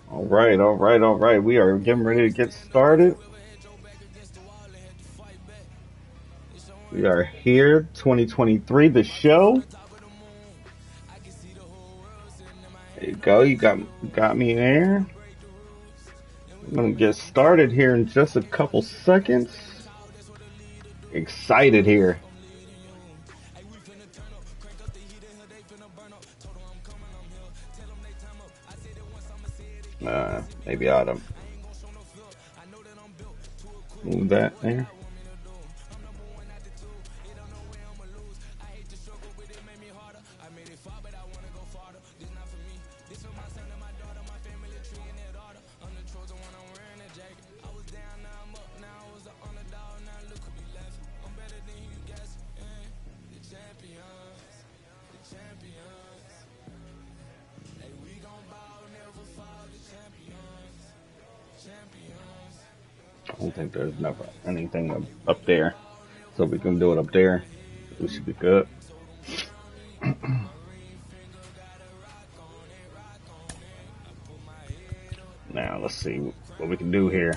All right, all right, all right. We are getting ready to get started. We are here, 2023, the show. There you go. You got me there. I'm gonna get started here in just a couple seconds. Excited here. Maybe I ought to move that there. I don't think there's never anything up there, so we can do it up there. We should be good. Now let's see what we can do here.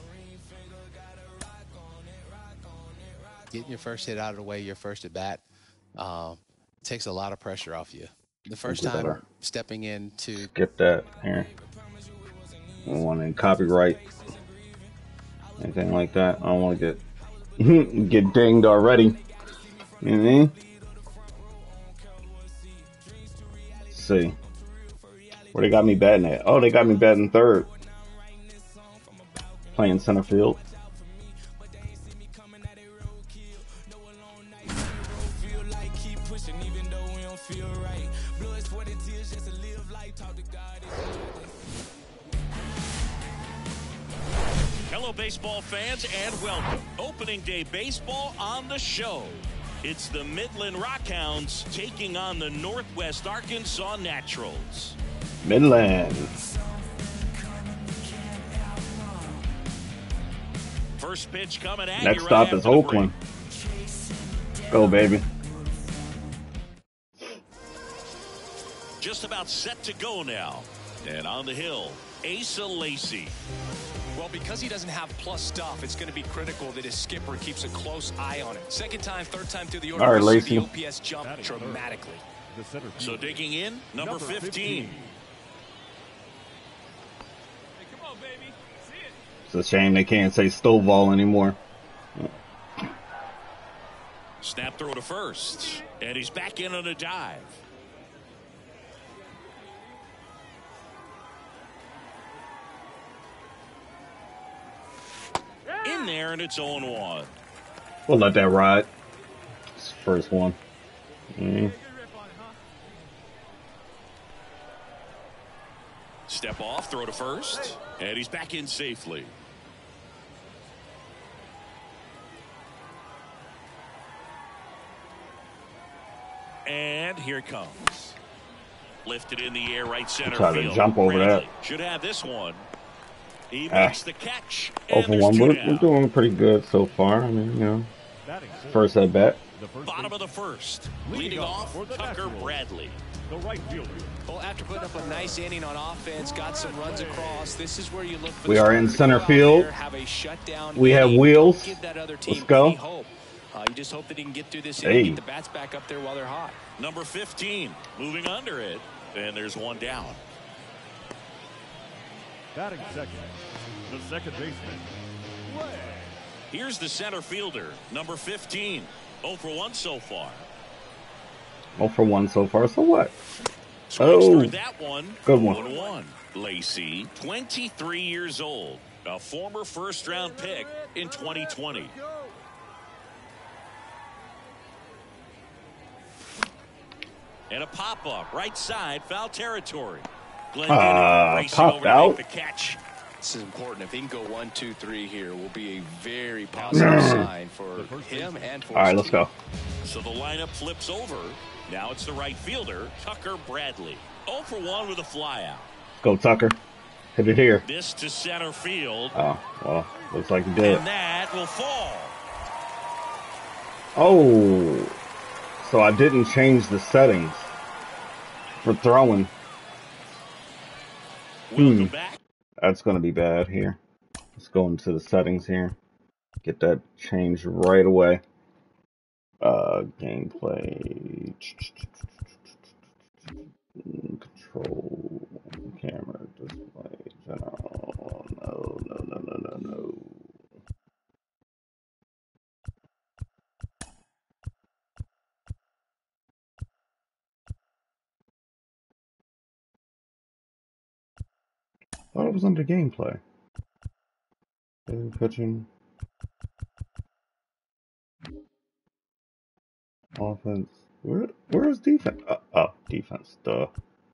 Getting your first hit out of the way, your first at bat, takes a lot of pressure off you. The first time stepping into skip that here. I don't want any copyright, anything like that. I don't want to get dinged already. You know what I mean? Let's see. Where they got me batting at? Oh, they got me batting third. Playing center field. Hello, baseball fans, and welcome. Opening day baseball on the show. It's the Midland Rockhounds taking on the Northwest Arkansas Naturals. Midland. First pitch coming at Next you stop right is Oakland. Go, baby. Just about set to go now. And on the hill, Asa Lacy. Well, because he doesn't have plus stuff, it's going to be critical that his skipper keeps a close eye on it. Second time, third time through the order, all right, Lacy. the OPS jump dramatically. So digging in, number 15. Hey, come on, baby. See it. It's a shame they can't say Stovall anymore. Snap throw to first. And he's back in on a dive. In there, and it's 0-1. We'll let that ride. It's the first one. Step off, throw to first, and he's back in safely. And here it comes. Lifted in the air, right center Try field. to jump over Bradley that. should have this one. He makes the catch. Over one. We're doing pretty good so far. I mean, you know, first at bat. Bottom of the first. Leading off, Tucker Bradley. The right fielder. Well, after putting up a nice inning on offense, got some runs across, this is where you look for We are in center field. We have wheels. Let's go. You just hope that he can get through this inning, get the bats back up there while they're hot. Number 15, moving under it, and there's one down. Batting second, the second baseman. Here's the center fielder, number 15. 0 for 1 so far. 0 for 1 so far, so what? Through that one. Good one. 1-1. Lacy, 23 years old, a former first-round pick in 2020. And a pop-up, right side, foul territory. Glenn racing over to make the catch. This is important. If he can go 1, 2, 3 here, will be a very positive sign for him and for all right, let's go. So the lineup flips over. Now it's the right fielder, Tucker Bradley. 0 for 1 with a flyout. Go, Tucker. Hit it here. This to center field. Oh, well, looks like he did. And that will fall. Oh, so I didn't change the settings for throwing. Welcome back. That's going to be bad here. Let's go into the settings here. Get that changed right away. Gameplay. Control. Camera. Display. General. No. I thought it was under gameplay. Pitching. Offense. Where is defense? Defense. Duh.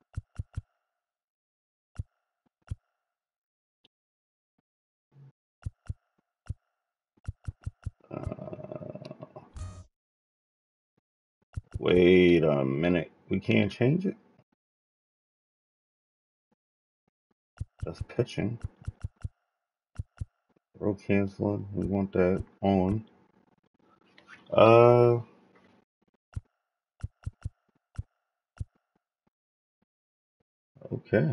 Wait a minute. We can't change it? That's pitching. Row canceling. We want that on. Okay.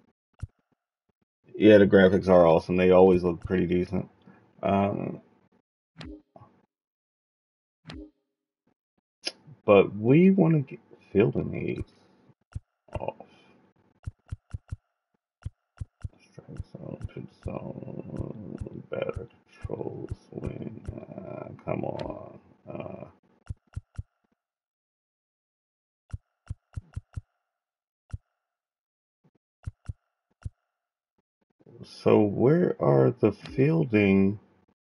Yeah, the graphics are awesome. They always look pretty decent. But we want to get fielding aids off. Strike zone, pitch zone, batter control, swing. Come on. So where are the fielding?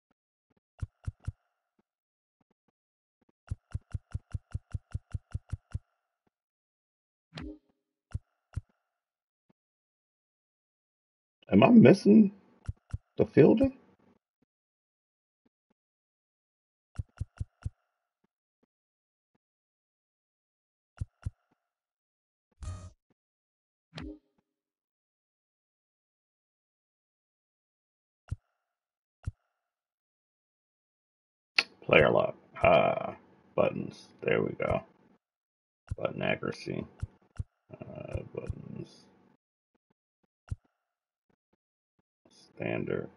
Am I missing the fielding? Player lock. Buttons. There we go. Button accuracy. Buttons. Standard.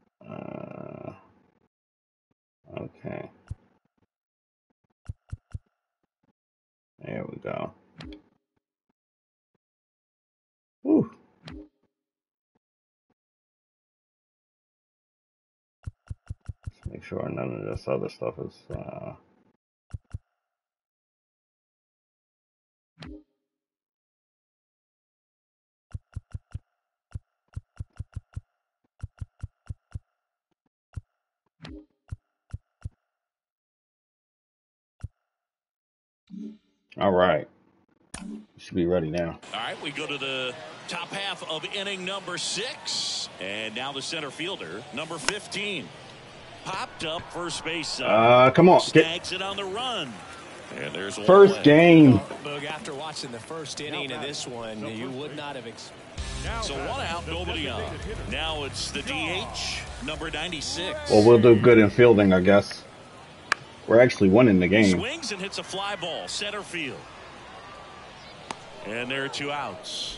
Okay. There we go. Whew. Let's make sure none of this other stuff is all right. Should be ready now. All right, we go to the top half of inning number 6. And now the center fielder, number 15. Popped up first base. Come on. Snags it on the run. And there's first game. Boog, after watching the first inning of this one, you would not have expected. So 1 out, nobody on. Now it's the DH, number 96. Well, we'll do good in fielding, I guess. We're actually winning the game. Swings and hits a fly ball, center field. And there are 2 outs.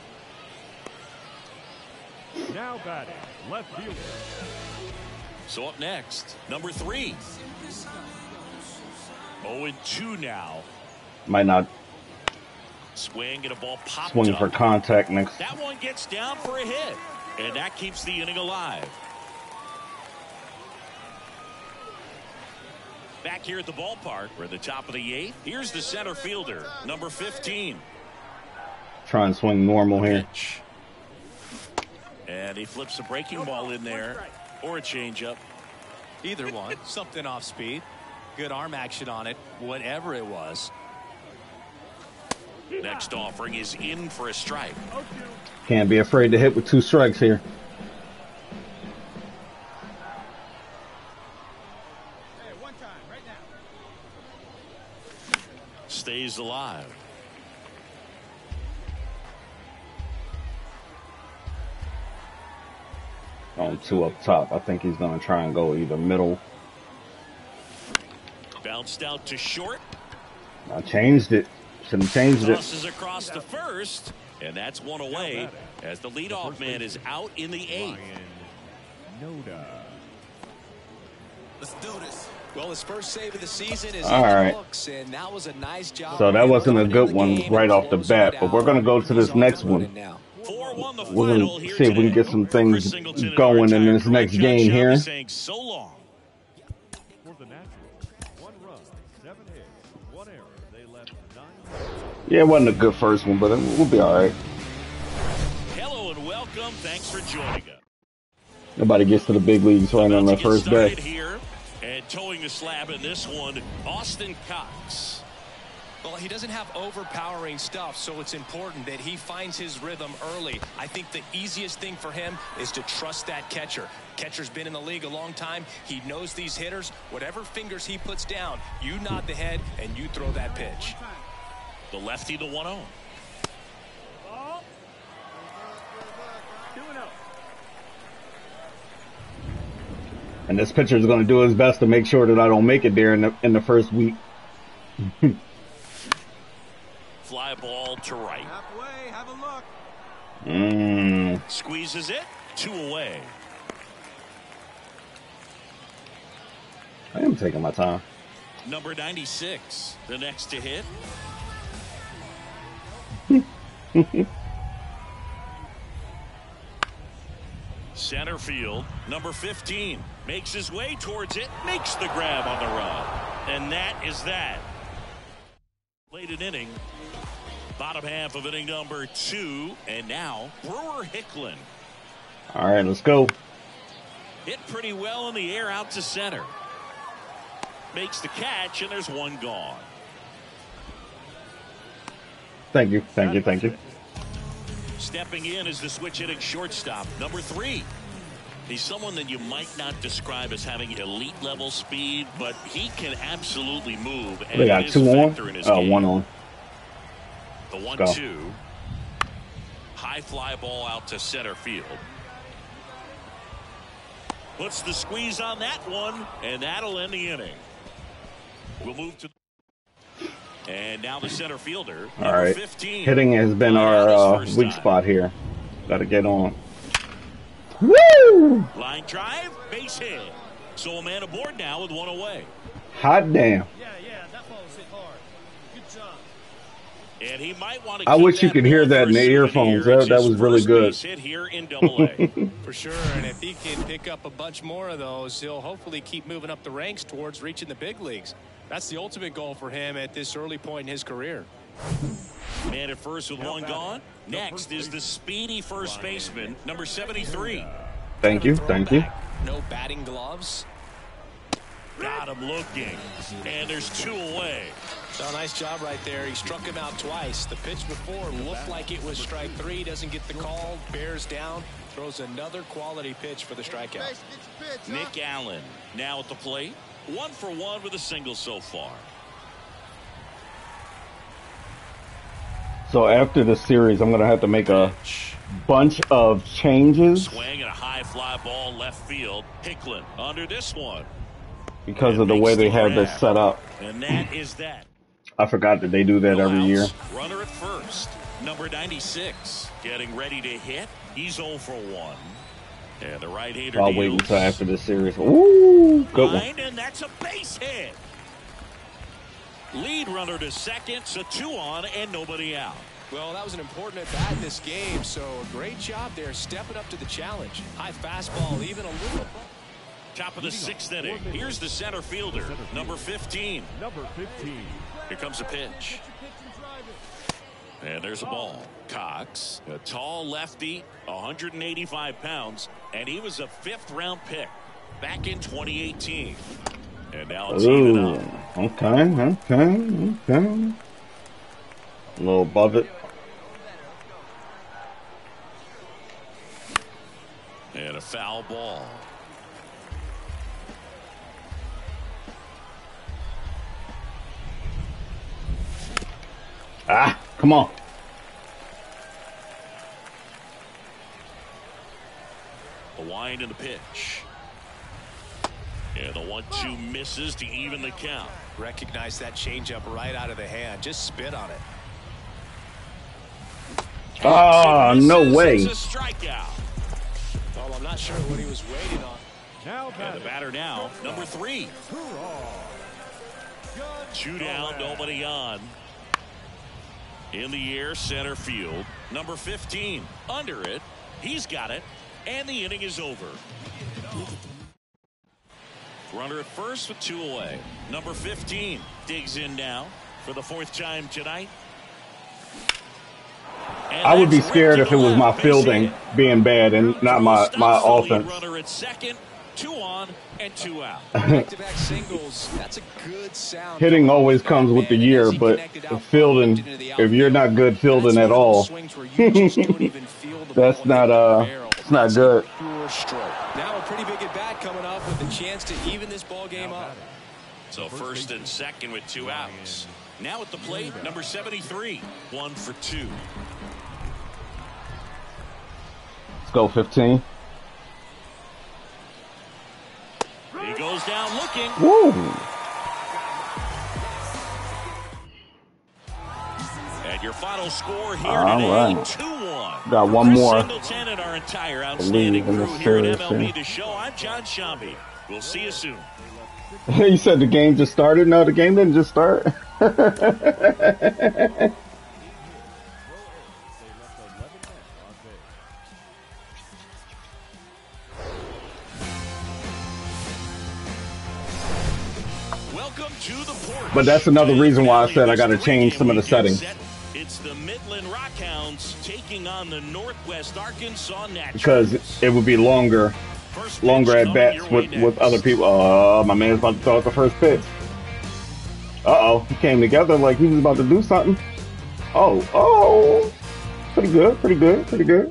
Now batting, left fielder. So up next, number 3. 0-2 now. Might not Swing and a ball popped swing up. for contact next. That one gets down for a hit. And that keeps the inning alive. Back here at the ballpark, we're at the top of the 8th. Here's the center fielder, number 15. Try and swing normal here. Pitch. And he flips a breaking ball in there, or a changeup. Either one, something off speed, good arm action on it, whatever it was. Next offering is in for a strike. Can't be afraid to hit with 2 strikes here. Stays alive. On 2 up top. I think he's going to try and go either middle. Bounced out to short. I changed it. Shouldn't have changed it. Tosses across to first. And that's one away as the leadoff man is out in the 8th. Noda. Let's do this. Well, his first save of the season is all right. books, and that was a nice job. So that wasn't a good one right off the bat, but we're going to go to this next one. 4-1 the We're final going to here see if we can today. get some things Chris Singleton going in our this next retired game touchdown here. is saying so long. For the Naturals, 1 run, 7 hits, 1 error. They left 9. Yeah, it wasn't a good first one, but we'll be all right. Hello and welcome. Thanks for joining us. Nobody gets to the big leagues right on their About to get first started day. here and towing the slab in this one, Austin Cox. Well, he doesn't have overpowering stuff, so it's important that he finds his rhythm early. I think the easiest thing for him is to trust that catcher. Catcher's been in the league a long time. He knows these hitters. Whatever fingers he puts down, you nod the head and you throw that pitch. The lefty, the 1-0. And this pitcher is going to do his best to make sure that I don't make it there in the first week. Fly ball to right. Halfway, have a look. Squeezes it. 2 away. I am taking my time. Number 96, the next to hit. Center field, number 15, makes his way towards it, makes the grab on the run. And that is that. Late an inning, bottom half of inning number 2, and now Brewer Hicklin. All right, let's go. Hit pretty well in the air out to center. Makes the catch, and there's one gone. Thank you, thank you, thank you. Stepping in is the switch hitting shortstop, number 3. He's someone that you might not describe as having elite level speed, but he can absolutely move. And They got it is 2 a on? factor in his Oh, game. 1 on. The go. 1-2. High fly ball out to center field. Puts the squeeze on that one, and that'll end the inning. We'll move to... And now the center fielder, All number right. 15. Hitting has been Line out our his first weak time. spot here. Got to get on. Woo! Line drive, base hit. So a man aboard now with 1 away. Hot damn. Yeah, that ball's hit hard. Good job. And he might want to I keep wish you that could hear ball that for in a the earphones. souvenir. That It's was his really first good. base hit here in Double-A. For sure, and if he can pick up a bunch more of those, he'll hopefully keep moving up the ranks towards reaching the big leagues. That's the ultimate goal for him at this early point in his career. Man at first with 1 gone. Next is the speedy first baseman, number 73. Thank you, thank you. No batting gloves. Got him looking. And there's 2 away. So nice job right there. He struck him out twice. The pitch before looked like it was strike 3. Doesn't get the call. Bears down. Throws another quality pitch for the strikeout. Nick Allen now at the plate. 1 for 1 with a single so far. So after the series, I'm going to have to make a bunch of changes Swing and a high fly ball left field. Hicklin under this one. because of the way they have this set up. And that is that. I forgot that they do that No every year. outs. Runner at first. Number 96 getting ready to hit. He's 0 for 1. And the right-hander I'll wait deals. until after the series. Ooh, good one. Line, and that's a base hit. Lead runner to second, so 2 on and nobody out. Well, that was an important at bat in this game, so a great job there stepping up to the challenge. High fastball, even a little. Top of the 6th inning. Here's the center fielder, number 15. Number 15. Here comes a pitch. And there's a ball. Cox, a tall lefty, 185 pounds, and he was a 5th-round pick back in 2018. And now it's even Ooh, up. okay. A little above it. And a foul ball. Ah, come on. The wind and the pitch. And the 1-2 misses to even the count. Recognize that changeup right out of the hand. Just spit on it. Oh, no way. It's a strikeout. Well, I'm not sure what he was waiting on. Now And the batter now, number 3. 2 down, nobody on. In the air, center field. Number 15, under it. He's got it, and the inning is over. Runner at first with 2 away. Number 15 digs in now for the 4th time tonight. And I would be that's scared ripped if to it the was my left, base fielding hit. being bad and not my offense. Runner at second, 2 on and 2 out. Back-to-back singles. That's a good sound. Hitting always comes with the year, but the fielding, if you're not good fielding at all, that's not it's not good. Pure stroke. Now a pretty big at bat coming up with a chance to even this ball game up. So first and second with 2 outs. Now at the plate, number 73, 1 for 2. Let's go 15. He goes down looking. Woo! And your final score here All today, right. 2-1. Got one Chris more. Singleton and our entire outstanding Believe in crew the here at series, MLB yeah. The Show. I'm John Shambi. We'll see you soon. You said the game just started? No, the game didn't just start. Welcome to the porch. But that's another reason why I said I gotta change some of the settings. It's the Midland Rockhounds taking on the Northwest Arkansas Naturals. Because it would be longer First pitch at coming bats your way with next. other people. Oh, my man's about to throw out the first pitch. Uh-oh, he came together like he was about to do something. Oh, pretty good, pretty good, pretty good.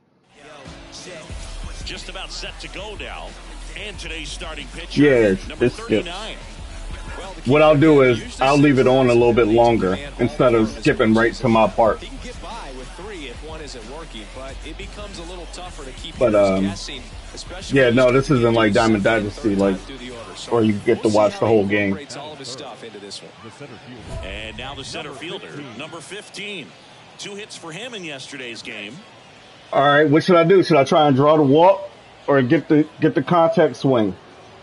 Just about set to go now. And today's starting pitcher, Yeah, number it's 39. What I'll do is I'll leave it on a little bit longer instead of skipping right to my part. He can get by with 3 if one isn't working, but it becomes a little tougher to keep But, hitters guessing, especially yeah, when no, you this start isn't to like get Diamond second, Dynasty, third like, time through the order. So or you get to we'll see watch how the he whole game. incorporates all of his stuff into this one. the center fielder. And now the center fielder, number 15. 2 hits for him in yesterday's game. All right, what should I do? Should I try and draw the walk or get the contact swing?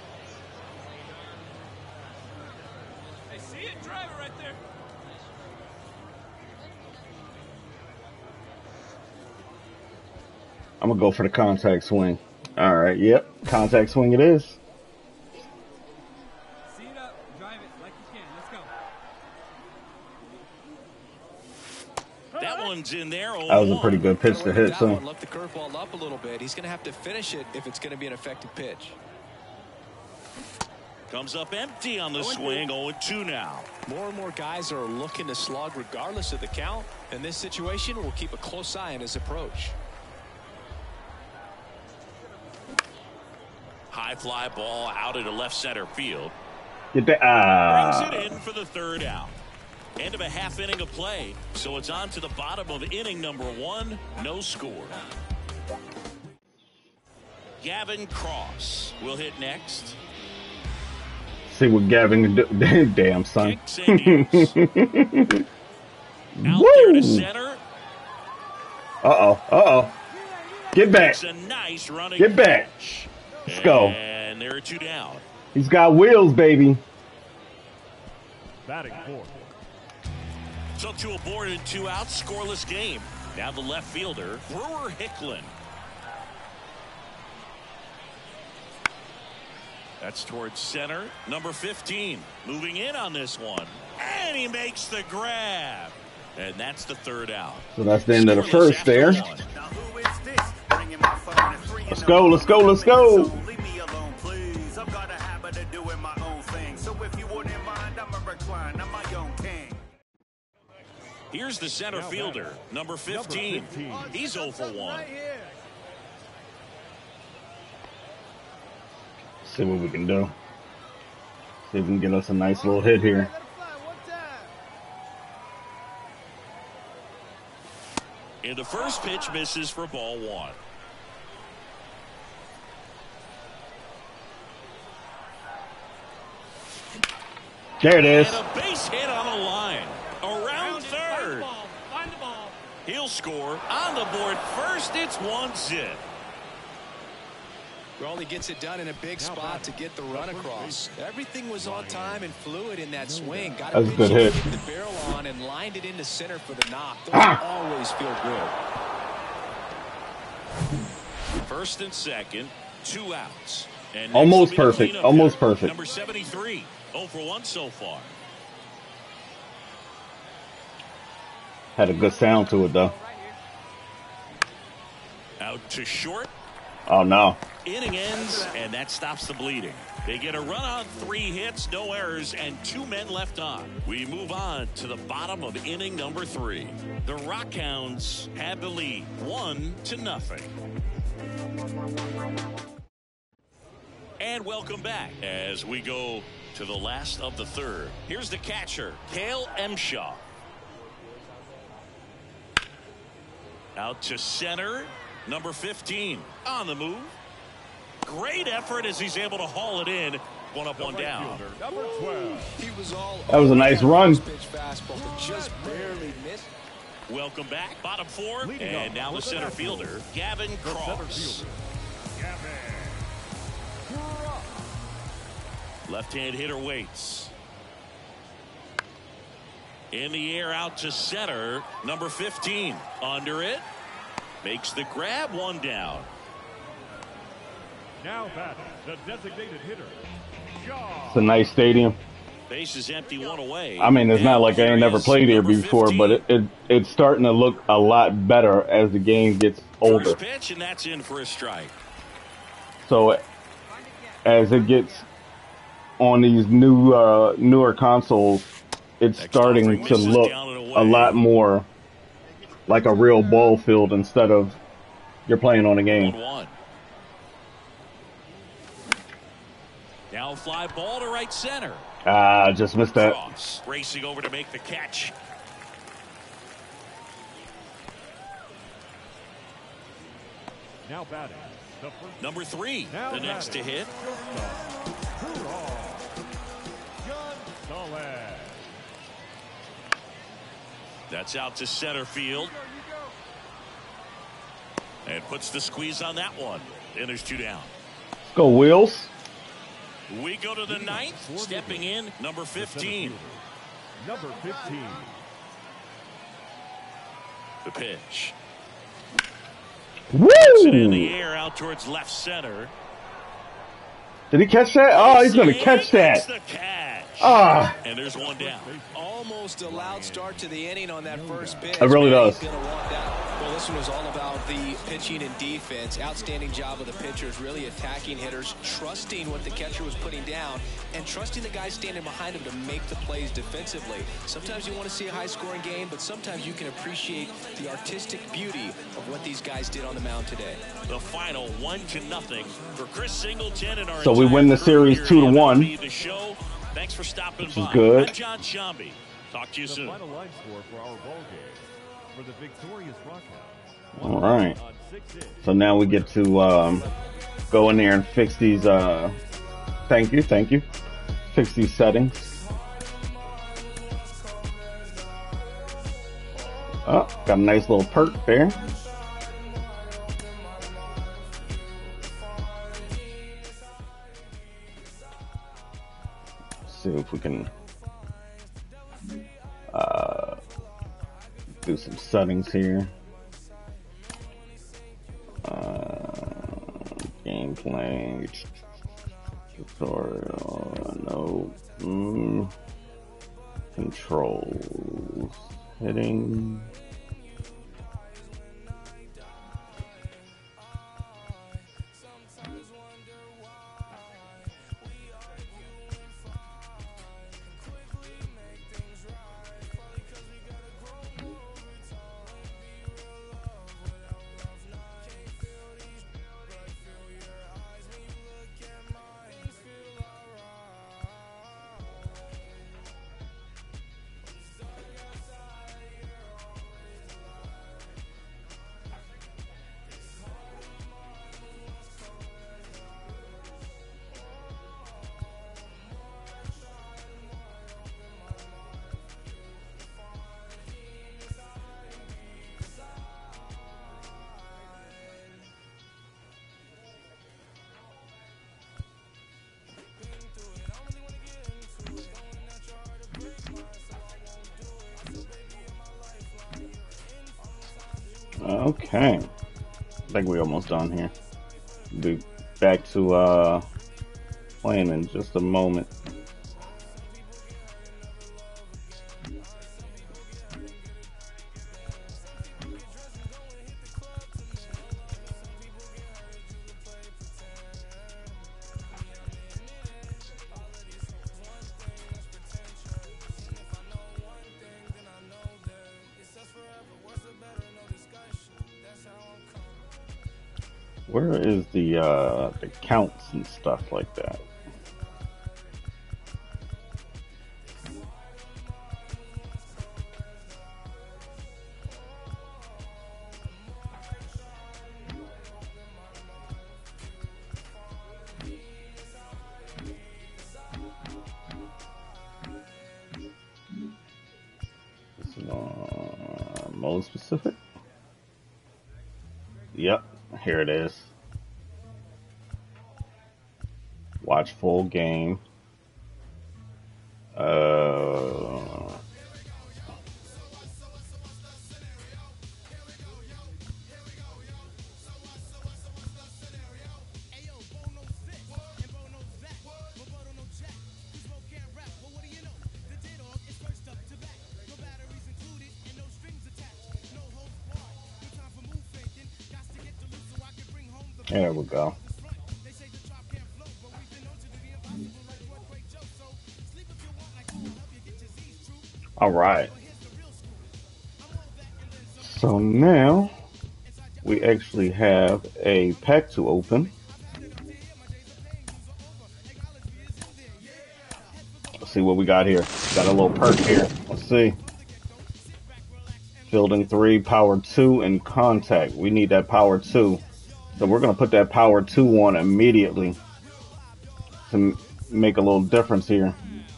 I see it, driver right there. I'm gonna go for the contact swing. All right, yep, contact swing it is. See it up, drive it like you can. Let's go. That one's in there. That was a pretty good pitch to hit, That so. one left the curveball up a little bit. He's going to have to finish it if it's going to be an effective pitch. Comes up empty on the swing. 0-2 now. More and more guys are looking to slug regardless of the count. In this situation, we'll keep a close eye on his approach. High fly ball out into left center field. Get that. Brings it in for the 3rd out. End of a half inning of play. So it's on to the bottom of inning number 1. No score. Gavin Cross will hit next. See what Gavin can do. Damn, son. Kicks and deals. Out there to center. Uh-oh. Get back. It's a nice running Get back. pitch. Let's go. And there are 2 down. He's got wheels, baby. Batting fourth. So 2 aboard and 2 out, scoreless game. Now the left fielder, Brewer Hicklin. That's towards center. Number 15 moving in on this one. And he makes the grab. And that's the 3rd out. So that's the end of the Scoreless first there. after 1. Now who is this? Bringing my phone at 3 in Let's the go, let's go, let's go. Leave me alone, please. I've got a habit of doing my own thing. So if you wouldn't mind, I'm a recline. I'm my own king. Here's the center fielder, number 15. He's 0 for 1. Right here. See what we can do. See if we can get us a nice little hit here. Let it fly one time. And the first pitch misses for ball 1. There it is. And a base hit on the line. Around third. Find the ball. He'll score on the board first. It's 1-zip. Raleigh gets it done in a big spot to get the run across. Everything was on time and fluid in that swing. Got a good hit. The barrel on and lined it into center for the knock. Those always feel good. First and second, 2 outs. And almost perfect. Almost perfect. Number 73, 0 for 1 so far. Had a good sound to it though. Out to short. Oh no. Inning ends, and that stops the bleeding. They get a run on 3 hits, no errors, and 2 men left on. We move on to the bottom of inning number 3. The Rockhounds have the lead, 1-0. And welcome back as we go to the last of the third. Here's the catcher, Cale Emshaw. Out to center, number 15 on the move. Great effort as he's able to haul it in. 1 up, 1 down. Number 12. He was all That was a nice run. pitch fastball, but just barely missed. Welcome back, bottom 4, and now the center fielder, Gavin Cross. Left-hand hitter waits. In the air, out to center, number 15 under it. Makes the grab, 1 down. Now batting, the designated hitter, Shaw. It's a nice stadium. Base is empty, 1 away. I mean, it's not like I ain't never played here before, but it's starting to look a lot better as the game gets older. First pitch, and that's in for a strike. So as it gets on these newer consoles, it's starting to look a lot more like a real ball field instead of you're playing on a game. 1-1. Now fly ball to right center. Just missed that. Cross racing over to make the catch. Now batting, the first. Number 3, Now the next to batting, hit. Gonzalez. That's out to center field. And puts the squeeze on that one. And there's 2 down. Let's go, Wheels. We go to the 9th. Stepping in, number 15. Number 15. The pitch. Woo! In the air out towards left center. Did he catch that? Oh, he's going to catch That's that. the catch. Ah. And there's 1 down. Almost a loud start to the inning on that first pitch. It really does. He's gonna want that. Well, this one was all about the pitching and defense. Outstanding job of the pitchers, really attacking hitters, trusting what the catcher was putting down, and trusting the guys standing behind him to make the plays defensively. Sometimes you want to see a high-scoring game, but sometimes you can appreciate the artistic beauty of what these guys did on the mound today. The final 1-0 for Chris Singleton and our. So we win the series 2-1. The show. Thanks for stopping Which by. is good. I'm John Shambi. Talk to you The soon. final line score for our ball game. For the victorious Rockhounds. All right. On 6 hits. So now we get to go in there and fix these. Thank you. Fix these settings. Oh, got a nice little perk there. See if we can do some settings here. Gameplay tutorial, no, controls, hitting. Okay. I think we're almost done here. Be back to playing in just a moment. Where is the counts and stuff like that? This is mode specific. Yep, here it is. Watch full game. There we go. All right. So now we actually have a pack to open. Let's see what we got here. Got a little perk here. Let's see. Fielding 3, power 2, and contact. We need that power 2. So we're going to put that power 2 on immediately to make a little difference here.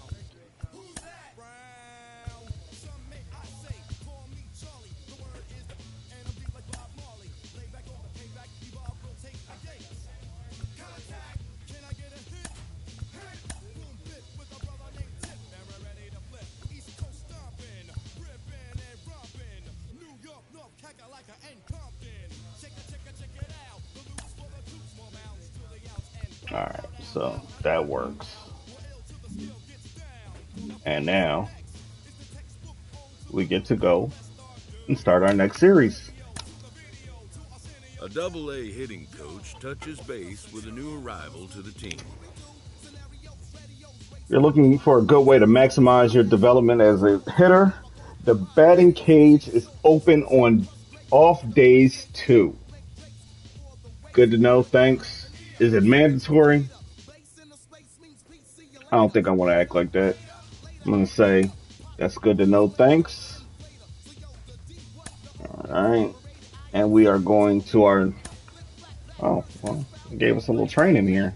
Alright, so that works. And now we get to go and start our next series. A double-A hitting coach touches base with a new arrival to the team. You're looking for a good way to maximize your development as a hitter. The batting cage is open on off days too. Good to know, thanks. Is it mandatory? I don't think I want to act like that. I'm going to say, that's good to know, thanks. Alright. And we are going to our... Oh, well, it gave us a little training here.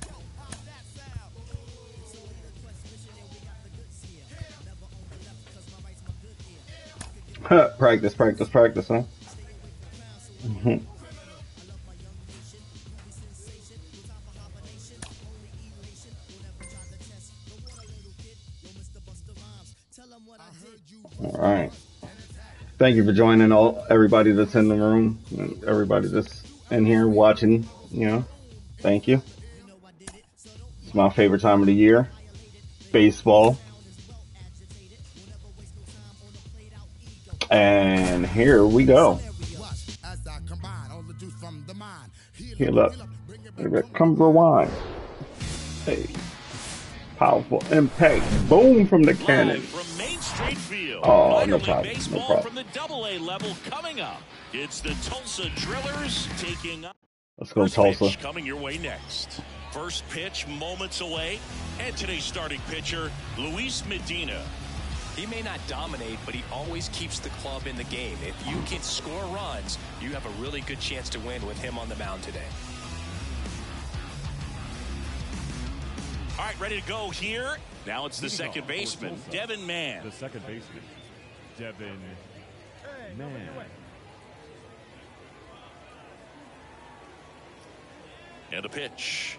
Practice, huh? All right. Thank you for joining everybody that's in the room, and everybody that's in here watching. Thank you. It's my favorite time of the year, baseball. And here we go. Heal up. Come rewind. Hey. Powerful impact. Boom from the cannon. From Main Street Field. Oh, no problem. Baseball No problem. From the Double-A level coming up. It's the Tulsa Drillers taking up. Let's go, Tulsa. Coming your way next. First pitch moments away. And today's starting pitcher, Luis Medina. He may not dominate, but he always keeps the club in the game. If you can score runs, you have a really good chance to win with him on the mound today. All right, ready to go here. Now it's the second baseman, Devin Mann. The second baseman, Devin Mann. And a pitch.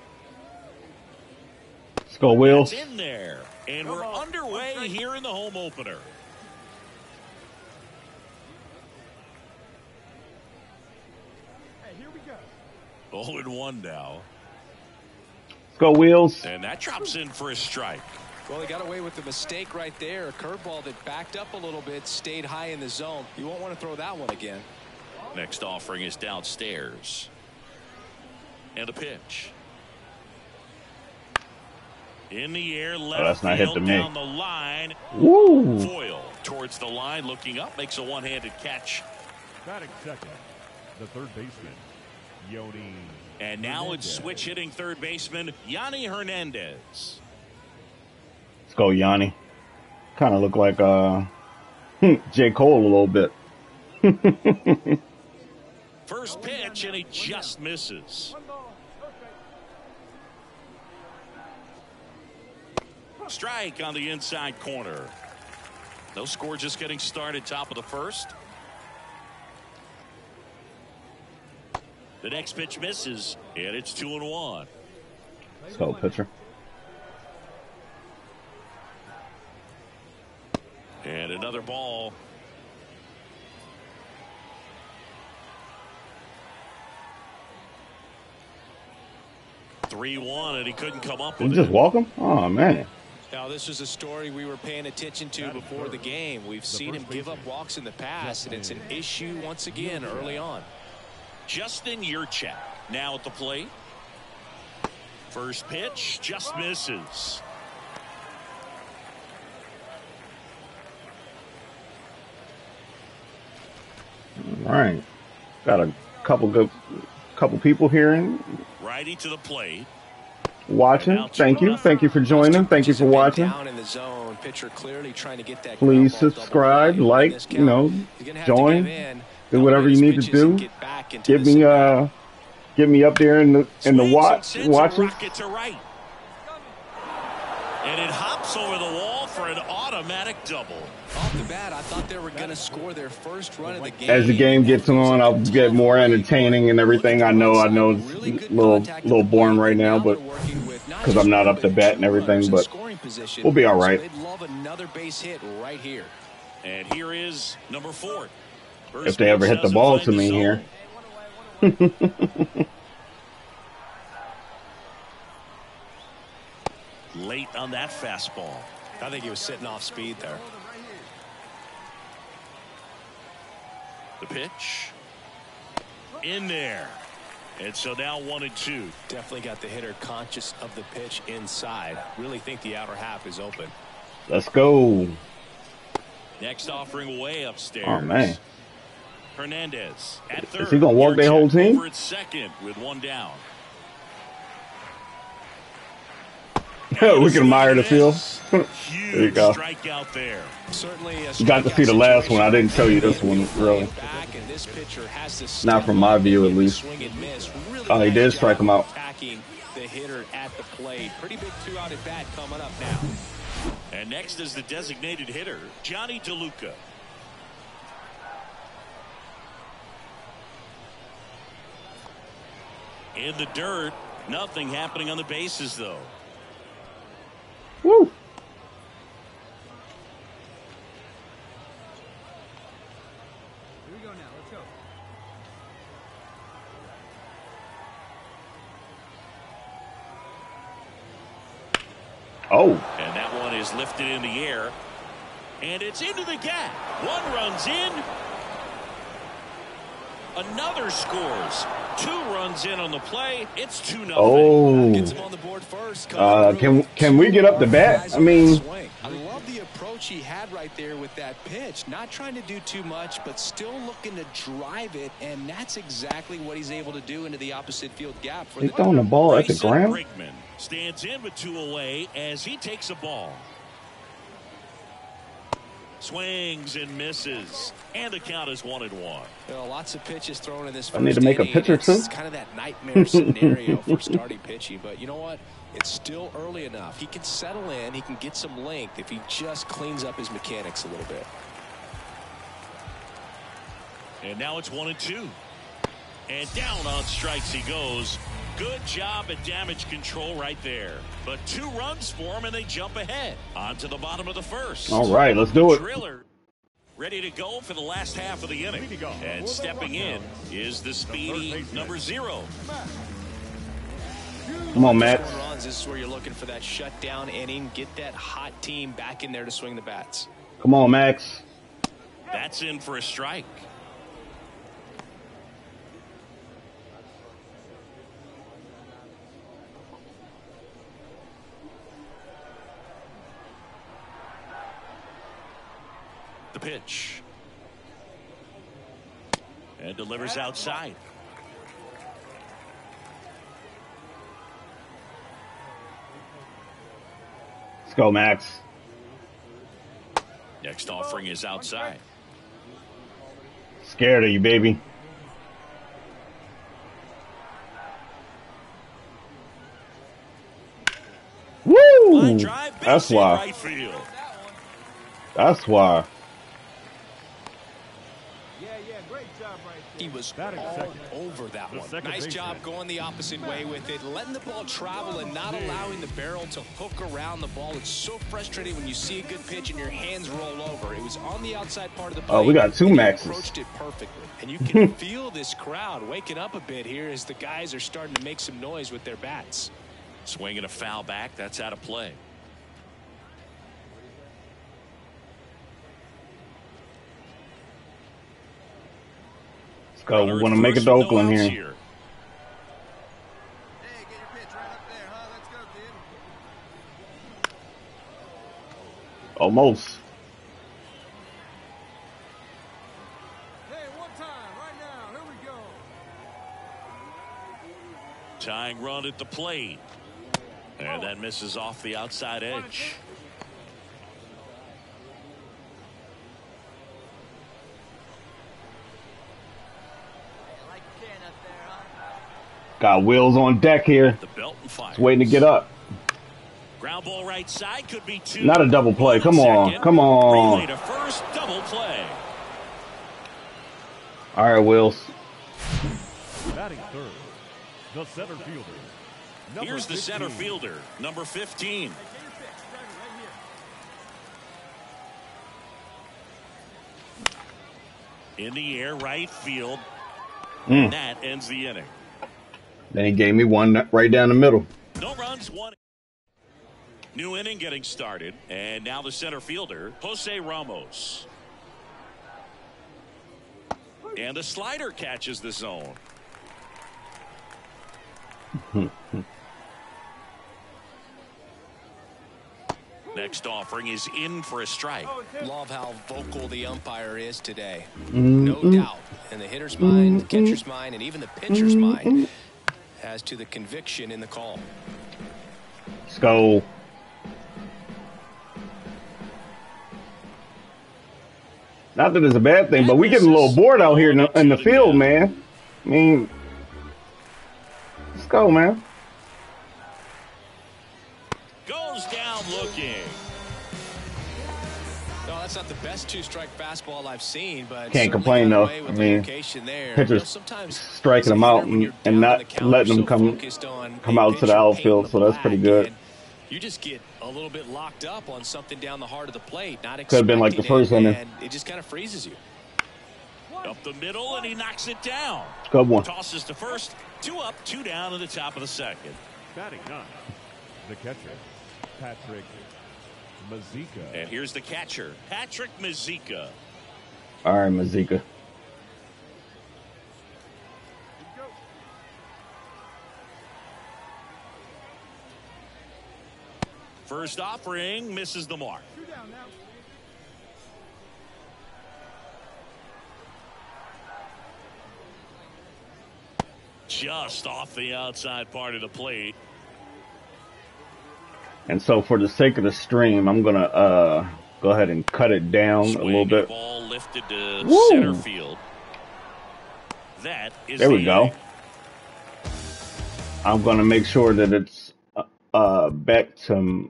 Let's go, Wheels. It's in there. And we're underway here in the home opener. 0-1 now. Let's go, Wheels. And that drops in for a strike. Well, he got away with the mistake right there. A curveball that backed up a little bit, stayed high in the zone. You won't want to throw that one again. Next offering is downstairs. And a pitch. In the air, left that's not hit to me. down the line. Woo! Foyle towards the line, looking up, makes a one-handed catch. Batting second, the third baseman, Yoni. And now it's switch hitting third baseman Yanni Hernandez. Let's go, Yanni. Kind of look like J. Cole a little bit. First pitch, and he just misses. Strike on the inside corner. No score, just getting started, top of the first. The next pitch misses, and it's 2-1. Let's go, pitcher. And another ball. (3-1), and he couldn't come up with Did you just walk him? Oh, man. Now, this is a story we were paying attention to before the game. We've seen him give up walks in the past, and it's an issue once again early on. Justin Yurchak now at the plate. First pitch just misses. All right. Got a couple people here in Righty to the plate. watching. Thank you. Thank you for joining. Thank you for watching. Down in the zone, pitcher clearly trying to get that Please ground ball subscribe, double like, this you know, count. He's gonna have to join. give in, Do whatever you need to do. Get me up there in the watching. Rocket to right. And it hops over the wall for an automatic double. Off the bat, I thought they were going to score their first run of the game. As the game gets on, I'll get more entertaining and everything. I know it's a little boring right now, but because I'm not up to bat and everything, but we'll be all right. They'd love another base hit right here. And here is number 4. If they ever hit the ball to me here. Late on that fastball. I think he was sitting off speed there. The pitch. In there. And so now 1-2. Definitely got the hitter conscious of the pitch inside. Really think the outer half is open. Let's go. Next offering way upstairs. Oh, man. Hernandez at third. Is he going to walk their whole team? Over at second with one down. We can admire the field. Huge There you go. strikeout there. Certainly You got to see the last one. I didn't tell you this one, really. Not from my view, at least. Oh, he did strike him out. Attacking the hitter at the plate. Pretty big 2-out at bat coming up now. And next is the designated hitter, Johnny DeLuca. In the dirt, nothing happening on the bases, though. Woo! Here we go now. Let's go. Oh. And that one is lifted in the air. And it's into the gap. One runs in. Another scores. 2 runs in on the play. It's 2-0. Oh. Gets him on the board first. Can we get up the bat? I mean, I love the approach he had right there with that pitch. Not trying to do too much, but still looking to drive it, and that's exactly what he's able to do into the opposite field gap. For he's throwing the ball at the Grayson ground. Brickman stands in with 2 away as he takes a ball. Swings and misses, and the count is 1-1. Well, lots of pitches thrown in this first I need to make a inning. pitcher too. It's kind of that nightmare scenario for starting pitching, but you know what? It's still early enough. He can settle in. He can get some length if he just cleans up his mechanics a little bit. And now it's 1-2. And down on strikes he goes. Good job at damage control right there. But 2 runs for him, and they jump ahead. On to the bottom of the first. All right, let's do it. Driller. Ready to go for the last half of the inning. And stepping in is the speedy number 0. Come on, Max. Runs, this is where you're looking for that shutdown inning. Get that hot team back in there to swing the bats. Come on, Max. That's in for a strike. The pitch. And delivers outside. Let's go, Max. Next offering is outside. Scared of you, baby. Woo! That's why. Right field. That's why. He was all over that one. Nice job going the opposite way with it, letting the ball travel and not allowing the barrel to hook around the ball. It's so frustrating when you see a good pitch and your hands roll over. It was on the outside part of the plate. Oh, we got 2 Maxes. Approached it perfectly. And you can feel this crowd waking up a bit here as the guys are starting to make some noise with their bats. Swinging a foul back. That's out of play. Go. We want to make it to Oakland here. Hey, get your pitch right up there, huh? Let's go, kid. Almost. Hey, one time, right now. Here we go. Tying run at the plate. And that misses off the outside edge. Got wheels on deck here. The belt and fire. It's waiting to get up. Ground ball right side could be 2. Not a double play. Come on. Come on. Relay to first, double play. All right, Wills. Batting third, the center fielder. Here's the center fielder, number 15. In the air, right field. That ends the inning. Then he gave me one right down the middle. No runs, 1. New inning getting started. And now the center fielder, Jose Ramos. And a slider catches the zone. Next offering is in for a strike. Love how vocal the umpire is today. No doubt. In the hitter's mind, the catcher's mind, and even the pitcher's mind as to the conviction in the call. Let's go. Not that it's a bad thing, but we getting a little bored out here in the field, man. I mean, let's go, man. Goes down looking. No, that's not the best 2-strike fastball I've seen, but can't complain though. I mean, pitchers striking them out and not letting them come out to the outfield, so that's pretty good. You just get a little bit locked up on something down the heart of the plate. Not could have been like the first inning. And it just kind of freezes you. Up the middle, and he knocks it down. Good one. Tosses to first. 2 up, 2 down in the top of the second. Batting 9, the catcher, Patrick Mazeika. And here's the catcher, Patrick Mazeika. All right, Mazeika. First offering misses the mark. Just off the outside part of the plate. And so for the sake of the stream, I'm going to go ahead and cut it down a little bit. Ball lifted to Woo! Center field. That is there we go. I'm going to make sure that it's back to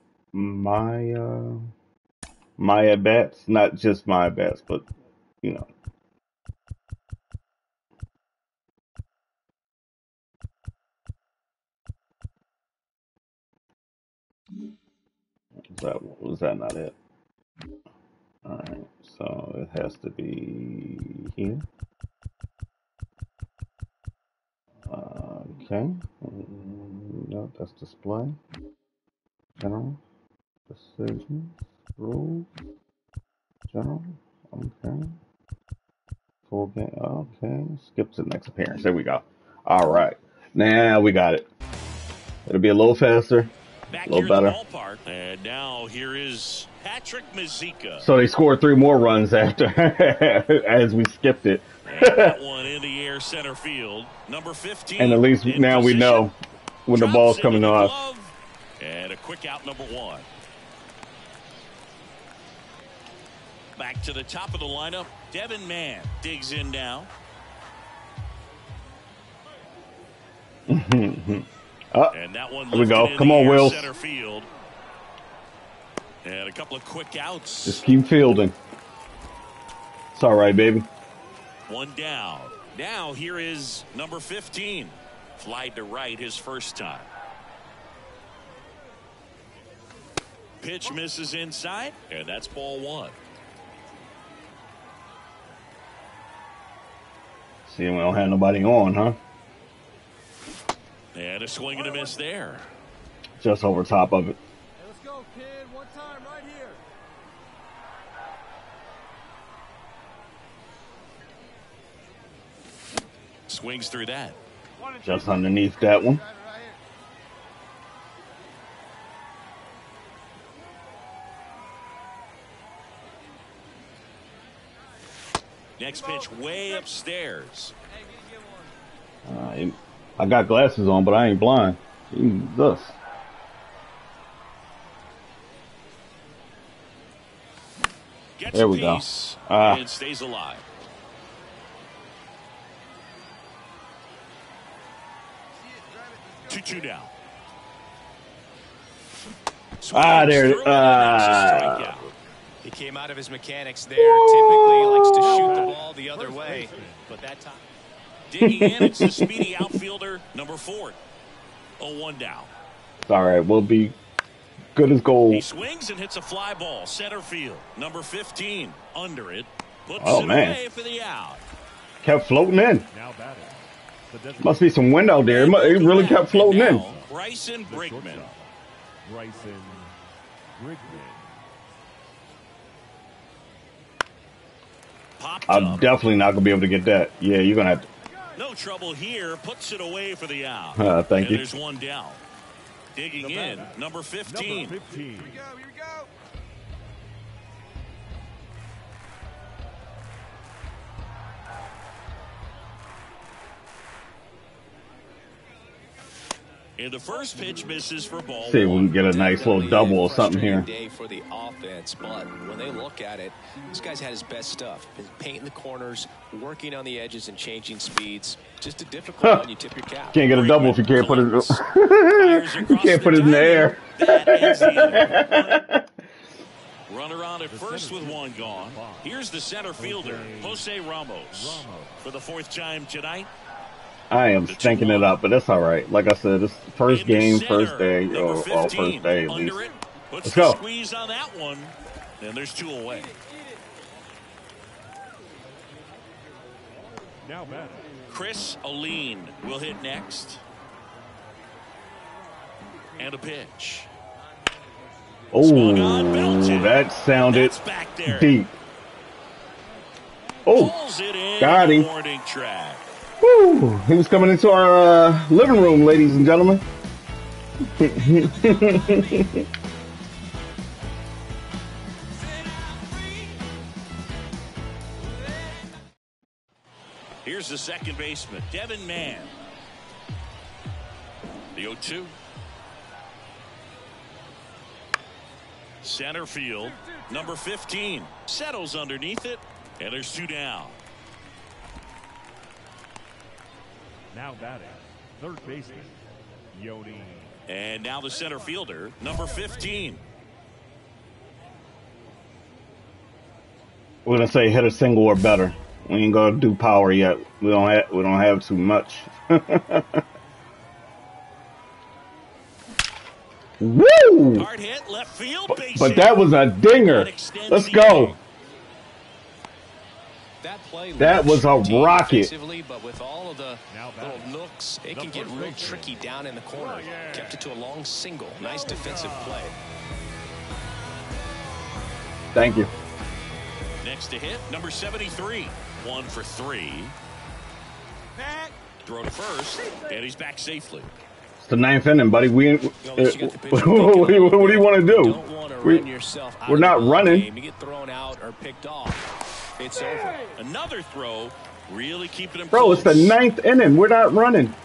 my at-bats. Not just my at-bats, but, you know. Was that not it? All right. So it has to be here. Okay. No, that's display. General. Decisions. Rules. General. Okay. Full game. Okay. Skip to the next appearance. There we go. All right. Now we got it. It'll be a little faster. Back a little here better. In the ballpark. And now here is Patrick Mazeika. So they scored 3 more runs after as we skipped it. And that one in the air center field. Number 15. And at least now we know when the ball's coming off. And a quick out, number 1. Back to the top of the lineup. Devin Mann digs in now. And that one there we go. Come on, Will. Center field. And a couple of quick outs. Just keep fielding. It's all right, baby. One down. Now here is number 15. Flied to right his first time. Pitch misses inside, and that's ball 1. See, we don't have nobody on, huh? And a swing and a miss there. Just over top of it. Hey, let's go, kid. One time right here. Swings through that. Just underneath that one. Next pitch way upstairs. I got glasses on, but I ain't blind. Jesus. Gets there we go. And stays alive. Two down. There. He came out of his mechanics there. Typically, he likes to shoot the ball the other way, but that time. Digging in, it's the speedy outfielder, number 4. 0-1 down. It's all right. We'll be good as gold. He swings and hits a fly ball, center field. Number 15, under it. Puts it away for the out. Kept floating in. Now batting. Must be some wind out there. It really kept floating in. Bryson Brigman. Bryson Brigman. I'm definitely not going to be able to get that. Yeah, you're going to have to. No trouble here. Puts it away for the out. Thank you. There's one down. Digging in, number 15. Here we go. And the first pitch misses for ball. See if we can get a nice little double or something here. Day for the offense, but when they look at it, this guy's had his best stuff. Been painting the corners, working on the edges, and changing speeds. Just a difficult one. You tip your cap. Can't get a double if you can't put it. You can't put it in the air. Runner on at first with one gone. Here's the center fielder, Jose Ramos, for the 4th time tonight. I am stinking it up, but that's all right. Like I said, this first game, first day, or first day at least. Let's go. Squeeze on that one, and there's 2 away. Now batting. Chris Aline will hit next. And a pitch. Oh, that sounded deep. Oh, got him. Woo, he was coming into our living room, ladies and gentlemen. Here's the second baseman, Devin Mann. The 0-2. Center field, number 15. Settles underneath it, and there's 2 down. Now batting, third baseman, Yoni. And now the center fielder, number 15. We're gonna say hit a single or better. We ain't gonna do power yet. We don't have too much. Woo! Hard hit, left field, but that was a dinger. Let's go. play That was a rocket. But with all of the little nooks, it can get real tricky down in the corner. Kept it to a long single. Nice defensive play. Thank you. Next to hit, number 73. 1 for 3. Throw to first, and he's back safely. It's the 9th inning, buddy. What do you want to do? We're not running. You get thrown out or picked off. It's over. Another throw, really keeping him Bro, close. it's the 9th inning. We're not running.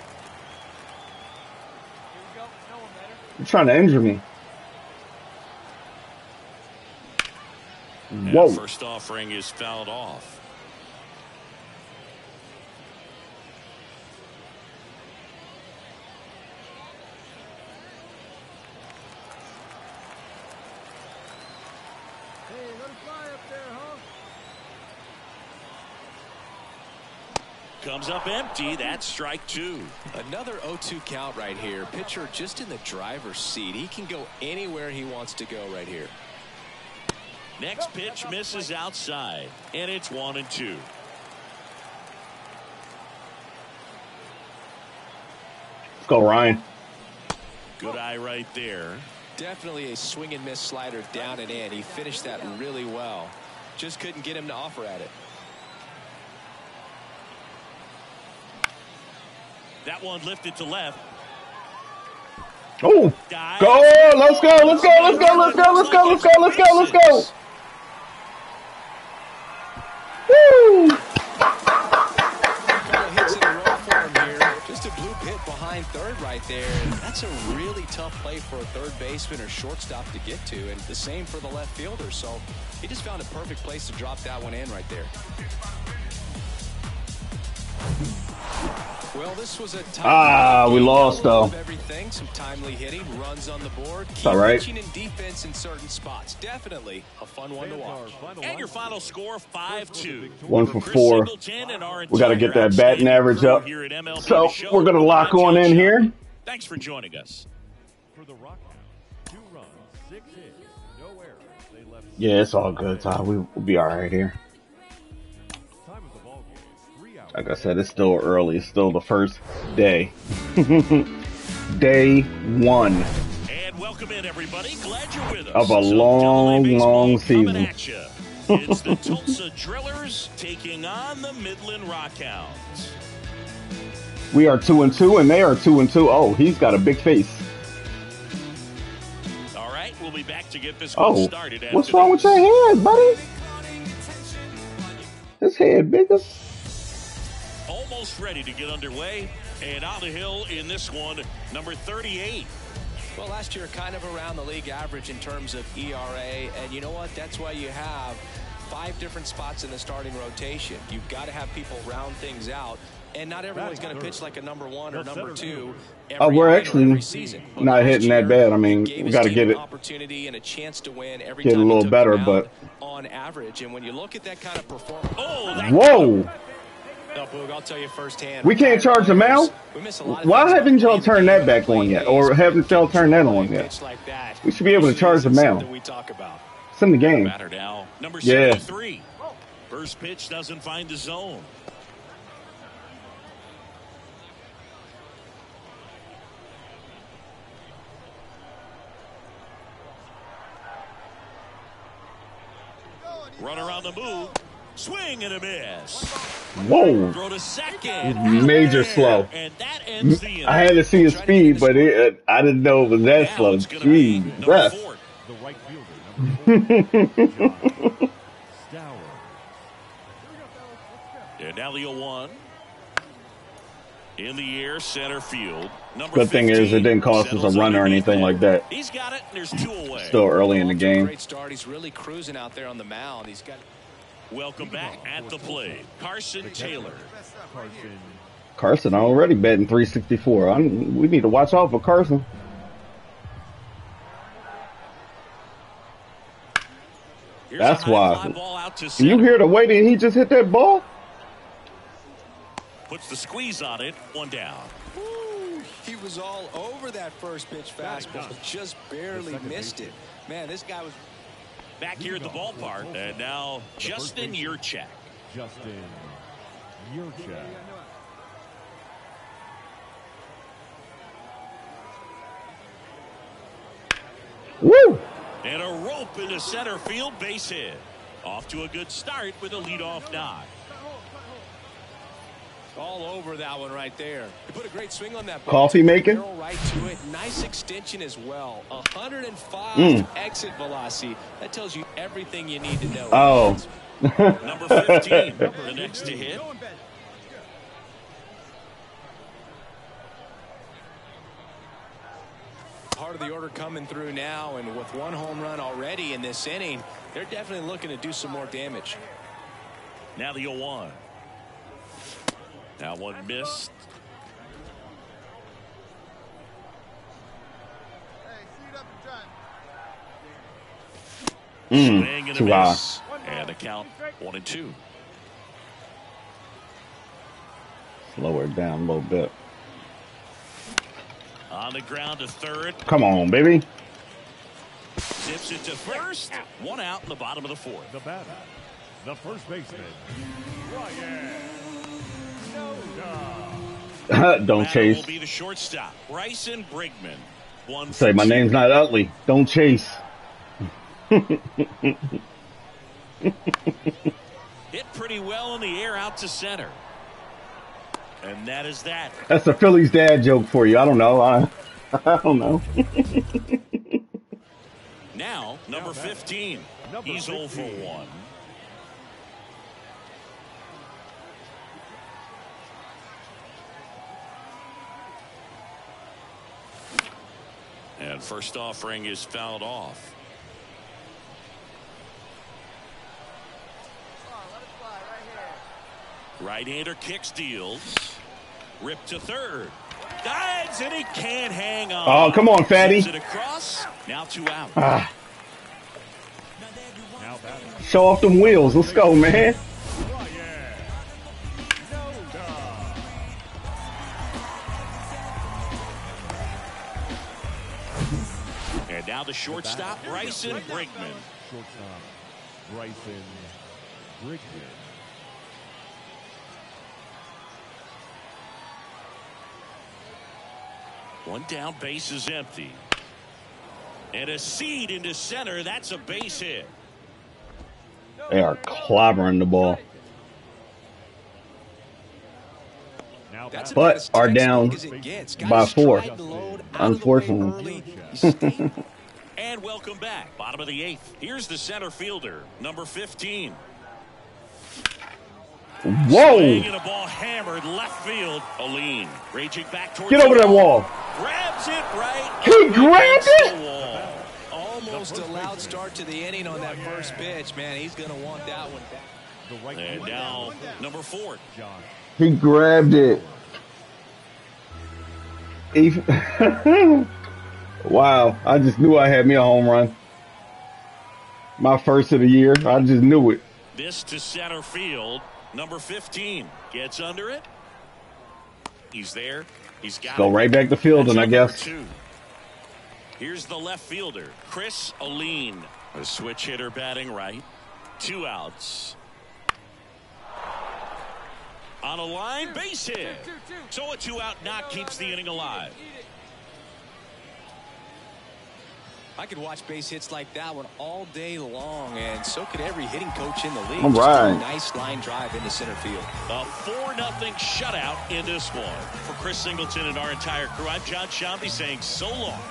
You're trying to injure me. And Whoa. first offering is fouled off. Comes up empty. That's strike 2. Another 0-2 count right here. Pitcher just in the driver's seat. He can go anywhere he wants to go right here. Next pitch misses outside, and it's 1-2. Let's go, Ryan. Good eye right there. Definitely a swing and miss slider down and in. He finished that really well. Just couldn't get him to offer at it. That one lifted to left. Oh, go! Let's go! Let's go! Let's go! Let's go! Let's go! Let's go! Let's go! Let's go! Woo! Couple hits in a row for him here. Just a bloop hit behind third right there. And that's a really tough play for a third baseman or shortstop to get to, and the same for the left fielder. So he just found a perfect place to drop that one in right there. Well, this was a we lost though. Everything, some timely hitting, runs on the board, keep all right. pitching in defense in certain spots. Definitely a fun one to watch. And your final score 5-2. 1 for 4. We got to get that batting average up. So we're gonna lock on in here. Thanks for joining us. For the Rock now, 2 runs, 6 hits, no errors. They left. Yeah, it's all good, Todd. We'll be all right here. Time of the ball game, 3 hours. Like I said, it's still early. It's still the first day. Day 1 And welcome in, everybody. Glad you're with us. of a Some long, Double A long baseball coming season. at ya. It's the Tulsa Drillers taking on the Midland Rockhounds. We are 2-2, and they are 2-2. Oh, he's got a big face. All right, we'll be back to get this one Oh, started. what's after wrong with this. your head, buddy? His head bigger. Almost ready to get underway, and on the hill in this one, number 38. Well, last year kind of around the league average in terms of ERA, and you know what? That's why you have 5 different spots in the starting rotation. You've got to have people round things out, and not everyone's going to pitch like a number 1 or number 2 every We're night or actually every season. But not last hitting that year, bad. I mean, gave we his got to team get an it. opportunity and a chance to win every Get a time he little took better, the mound but on average. And when you look at that kind of performance, whoa! no, Boog, I'll tell you firsthand. We can't charge the mound? We miss a lot of Why things haven't y'all about turned that back playing on yet? days, Or haven't y'all turned that on yet? pitch like that. We should be able to charge the Usually mound. something we talk about. It's in the game. Batter now, number Yeah. 73. First pitch doesn't find the zone. Runner on the move. Swing and a miss. Whoa. Throw to second. Major Out there. slow. And that ends the inning. I had to see his speed, but I didn't know it was that Now slow. it's gonna be Jeez. number 4. The right fielder, number 4, John Stauer. And now the 0-1. In the air, center field. Number Good thing is 15 it didn't cost us settles a run or underneath anything it. like that. He's got it, and there's 2 away. Still early in the game. Great start. He's really cruising out there on the mound. He's got. Welcome back at the plate, Carson Taylor. Carson already batting 364. We need to watch out for Carson. Here's That's a high why. fly ball out to You center. hear the way that he just hit that ball? Puts the squeeze on it. 1 down. Ooh, he was all over that first pitch fastball. Just barely missed it. Man, this guy was. Back here at the ballpark, and now Justin Yurchak. Justin Yurchak. Woo! And a rope into center field, base hit. Off to a good start with a leadoff knock. All over that one right there. He put a great swing on that. Coffee making? Right to it. Nice extension as well. 105 exit velocity. That tells you everything you need to know. Oh. Number 15, the next to hit. Part of the order coming through now, and with one home run already in this inning, they're definitely looking to do some more damage. Now the 0-1. Now one missed. Hey, seat up and drive. Swing and a Too miss. And the count 1-2. Slow her down a little bit. On the ground to third. Come on, baby. Zips it to first. One out in the bottom of the fourth. The batter, the first baseman, Ryan Noda. Don't Batter chase. will be the shortstop, Bryson Brigman. One Say my name's not ugly. Don't chase. hit pretty well in the air out to center. And that is that. That's a Phillies dad joke for you. I don't know. I don't know. Now, number 15. He's 0 for 1. And first offering is fouled off. Let it fly right here. Right-hander kicks, deals. Rip to third. Dives, and he can't hang on. Oh, come on, fatty. Sends it across. Now 2 out. Now batting, Show off them wheels. Let's go, man. Ryan Noda. And now the shortstop, Bryson Brigman. Shortstop, Bryson Brigman. One down, base is empty. And a seed into center. That's a base hit. They are clobbering the ball. Now That's batting, about But as are textbook down as it gets. by Guys 4, tried to load out of the way unfortunately. early. He stayed And welcome back. Bottom of the 8th. Here's the center fielder, number 15. Whoa! Swing and a ball hammered left field. Aline raging back towards Get over the that wall. Grabs it right. He grabbed against it? the wall. almost a loud start to the inning on that first pitch. Man, he's going to want that one back. the right And fielder, now number 4. Josh He grabbed it. He- wow. I just knew I had me a home run. My first of the year. I just knew it. This to center field. Number 15 gets under it. He's there. He's got Go it. right back to fielding, That's I number guess. 2. Here's the left fielder, Chris Aline. A switch hitter batting right. 2 outs. On a line, base hit. So a 2-out knock keeps the inning alive. I could watch base hits like that one all day long, and so could every hitting coach in the league. All Just right. a nice line drive into center field. A 4-0 shutout in this one. For Chris Singleton and our entire crew, I'm John Shambi saying so long.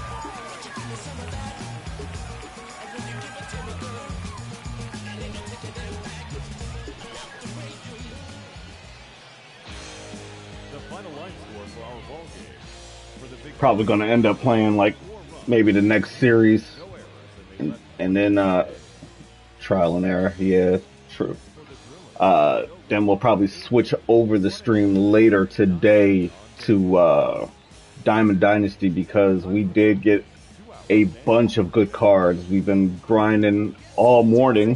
the final line score for our ball game. For the big Probably going to end up playing like maybe the next series. And then trial and error. Yeah, true. Then we'll probably switch over the stream later today to Diamond Dynasty because we did get a bunch of good cards. We've been grinding all morning.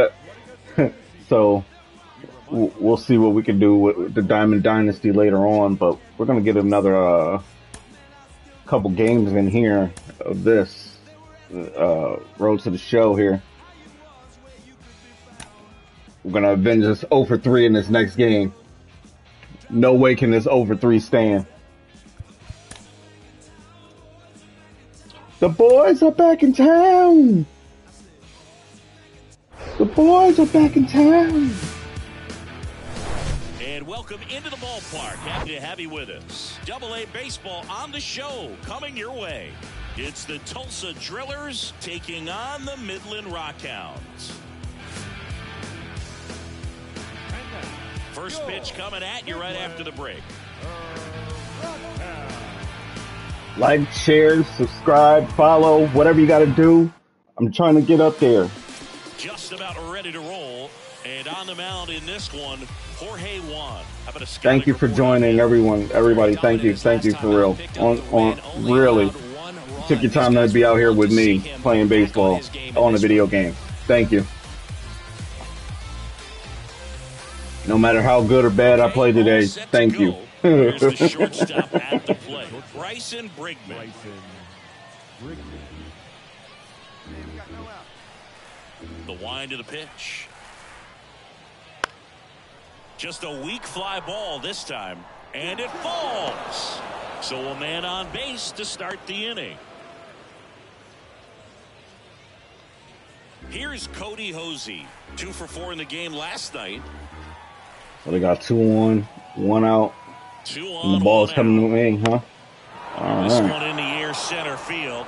So we'll see what we can do with the Diamond Dynasty later on, but we're going to get another couple games in here of this road to the show here. We're gonna avenge this 0 for 3 in this next game. No way can this 0 for 3 stand. The boys are back in town. The boys are back in town. And welcome into the ballpark. Happy to have you with us. Double-A baseball on the show, coming your way. It's the Tulsa Drillers taking on the Midland Rockhounds. First pitch coming at you right after the break. Like, share, subscribe, follow, whatever you got to do. I'm trying to get up there. Just about ready to roll. And on the mound in this one, Jorge Juan. Thank you for joining, everybody. Thank you for real. On really took your time to be out here with me playing baseball on a video game. Thank you. No matter how good or bad I play today, thank you. Here's the shortstop at the plate, Bryson Brigman. The wind of the pitch. Just a weak fly ball this time, and it falls. So a man on base to start the inning. Here's Cody Hosey, 2 for 4 in the game last night. So they got 2 on, 1 out. 2 and on, the ball's coming to me, huh? All this right. one in the air, center field.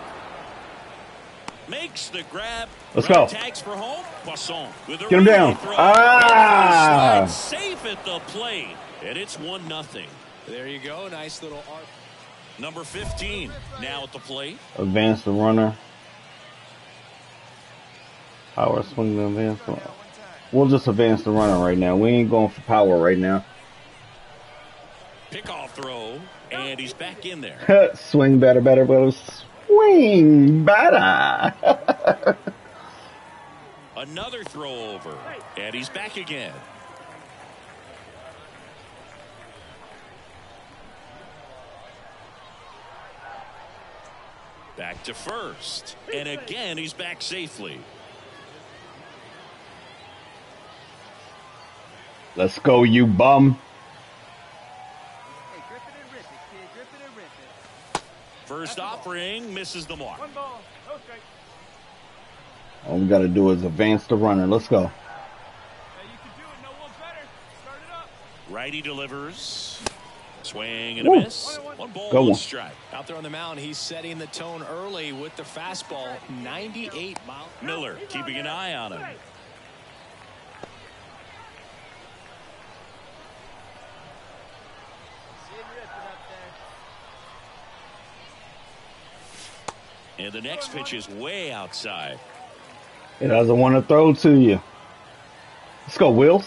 Makes the grab. Let's go. Tags for home. Poisson with a Get him down. throw. Ah! Safe at the plate, and it's 1-0. There you go. Nice little arc. Number 15 now at the plate. Advance the runner. Power swing to advance. We'll just advance the runner right now. We ain't going for power right now. Pickoff throw, and he's back in there. Swing better. Swing better. Another throw over, and he's back again. Back to first, and again he's back safely. Let's go, you bum. First offering misses the mark. All we got to do is advance the runner. Let's go. Righty delivers. Swing and a miss. 1 ball, Go 1 on. strike. Out there on the mound, he's setting the tone early with the fastball. 98 miles. Miller keeping an eye on him. And the next pitch is way outside. It doesn't want to throw to you. Let's go, Wills.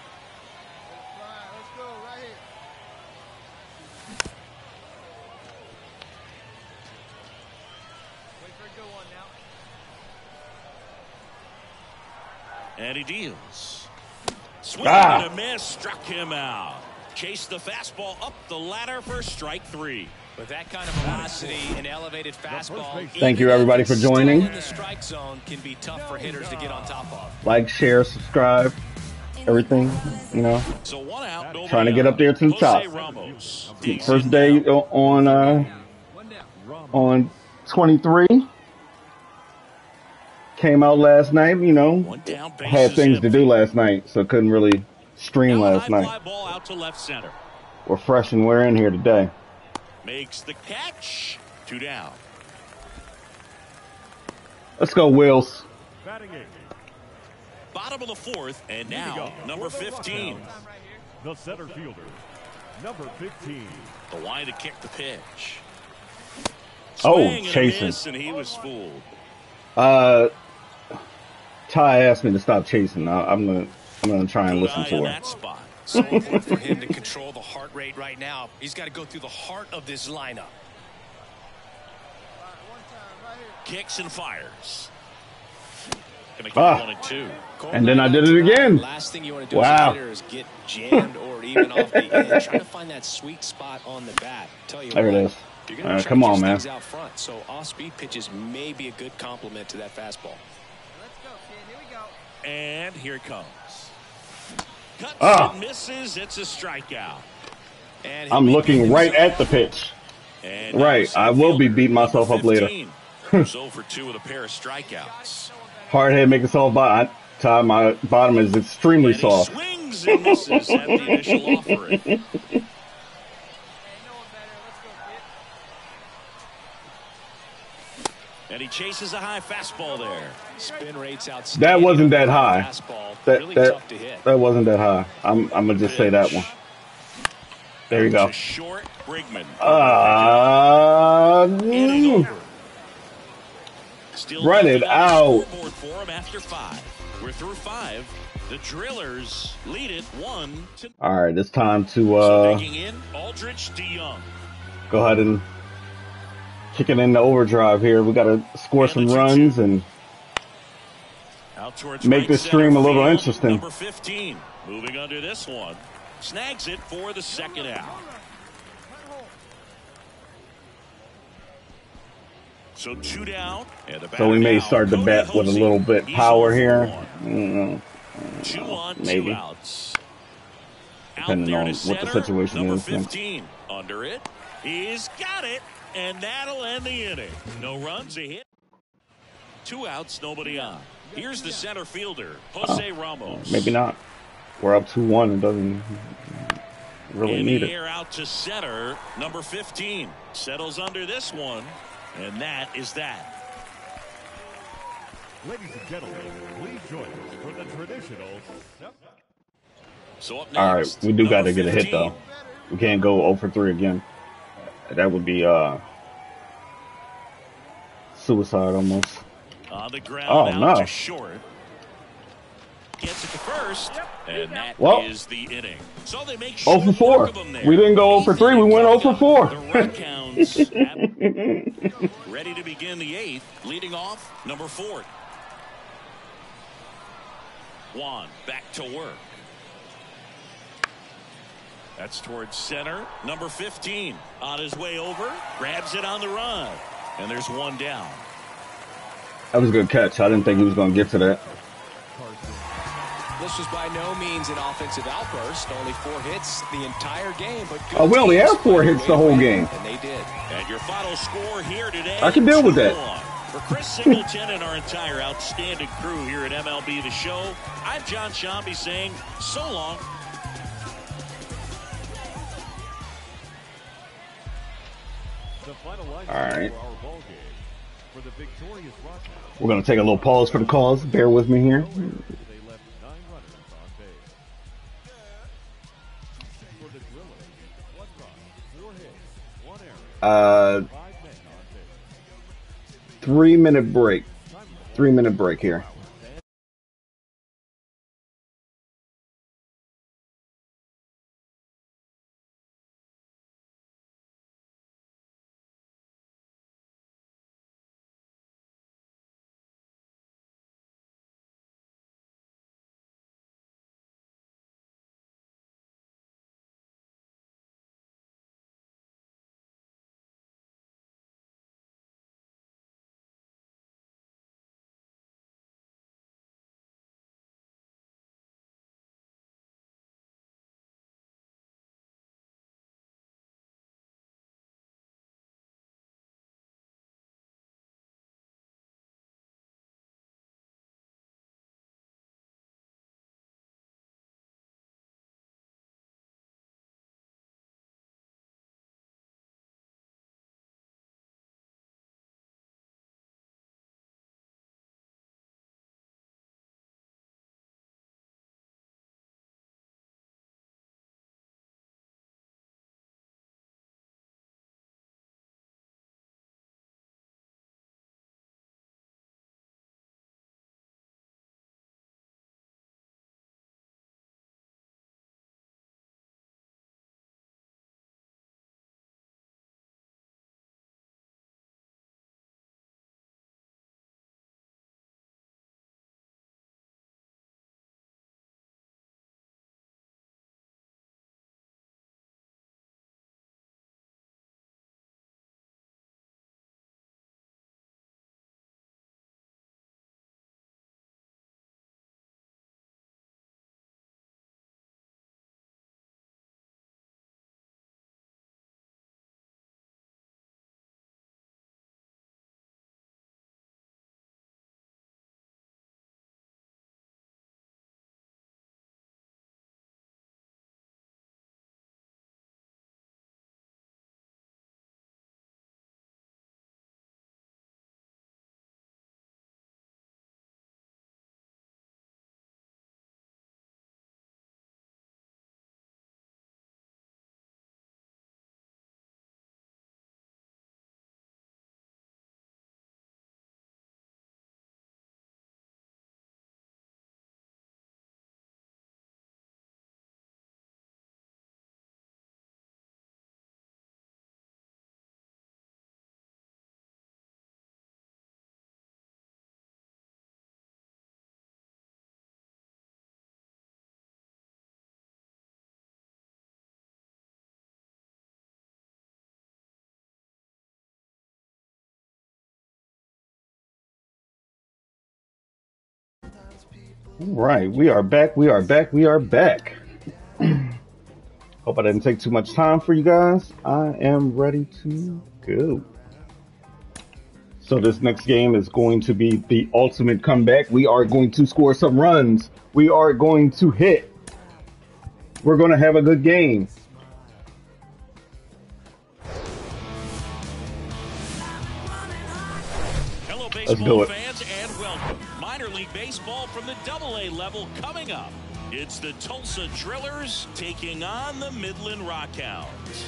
And he deals. Swing Ah. and a miss, struck him out. Chased the fastball up the ladder for strike 3. With that kind of velocity and elevated fastball, Thank you, everybody, for joining. in the strike zone can be tough for hitters to get on top of. Like, share, subscribe, everything, you know. So 1 out, nobody Trying to get up there to the Jose top. Ramos. First day on 23. Came out last night, you know. 1 down, base Had is things to empty. do last night, so couldn't really stream Now a last high night. fly ball out to left center. We're fresh and we're in here today. Makes the catch. 2 down. Let's go, Wills. Batting 8. Bottom of the 4th, and now number 15. The center fielder, number 15. The wind to kick the pitch. Oh, Swing and a chasing. miss, and he was fooled. Ty asked me to stop chasing. I'm gonna try and Good listen eye to in her. that spot. So important for him to control the heart rate right now. He's got to go through the heart of this lineup. Kicks and fires. Gonna get Ah. 1 and 2. And then I did it again. Last thing you want to do Wow. as a hitter is get jammed or even off the edge. Trying to find that sweet spot on the bat. Tell you There what, it is. you're gonna try Come to on, juice man. things out front. So off-speed pitches may be a good complement to that fastball. Let's go, kid. Here we go. And here it comes. Cuts Ah. and misses. It's a strikeout. And I'm looking right at the pitch. And Right. I will be beating myself up later. So for 2 with a pair of strikeouts. Hard head making soft bottom. My bottom is extremely And he soft. swings and misses at the initial offering. And he chases a high fastball there. Spin rates outstanding. That wasn't that high. Fastball, really That tough to hit. that wasn't that high. I'm gonna just say that one. There you go. To short, Brigman. Still Run it out. Scoreboard for him after 5. We're through 5. The Drillers lead it 1 to. All right, it's time to So digging in, Aldrich DeYoung. go ahead and kick it into overdrive here. We got to score some runs and Out towards make right this stream center a little field. interesting. Number 15 moving under this one. Snags it for the second out. So 2 down. And the So we may batter start the now, bat Cody with a little Hosey. bit He's power 0 for here. 1. 2 on, 2 maybe. outs. Out Depending there on to what the center, situation number is. 15 under it. He's got it, and that'll end the inning. No runs, a hit. 2 outs, nobody on. Here's the center fielder, Jose Ramos. Maybe not. We're up 2-1. It doesn't really In need the it. air out to center, number 15 settles under this one, and that is that. Ladies and gentlemen, please join us for the traditional. So up next, All right, we do got to number get a hit 15. though. We can't go 0 for 3 again. That would be suicide almost. On the ground, Oh, out no. to short. Gets it to first, and that is Well, the inning. So they make 0 for short 4. work of them there. We didn't go 0 for 3. We went 0 for 4. The run counts. Ready to begin the 8th. Leading off, number 4. Juan back to work. That's towards center. Number 15 on his way over. Grabs it on the run. And there's 1 down. That was a good catch. I didn't think he was going to get to that. This was by no means an offensive outburst. Only 4 hits the entire game. But good Oh, we only teams had 4 find a hits way the to whole win, game. And they did. And your final score here today. I can deal with that. 2-1. For Chris Singleton and our entire outstanding crew here at MLB The Show, I'm John Shambi saying so long. The final line All right. for our ball game. For the victorious Rockies, We're going to take a little pause for the calls. Bear with me here. they left 9 runners on base. For the Drillers, 1 run, 4 hits, 1 error, 5 men on base. 3-minute break. 3-minute break here. All right, we are back. We are back. We are back. Hope I didn't take too much time for you guys. I am ready to go. So this next game is going to be the ultimate comeback. We are going to score some runs. We are going to hit. We're going to have a good game. Hello, Let's do baseball it. fans, and welcome. Minor league baseball from the Double-A level coming up. It's the Tulsa Drillers taking on the Midland Rockhounds.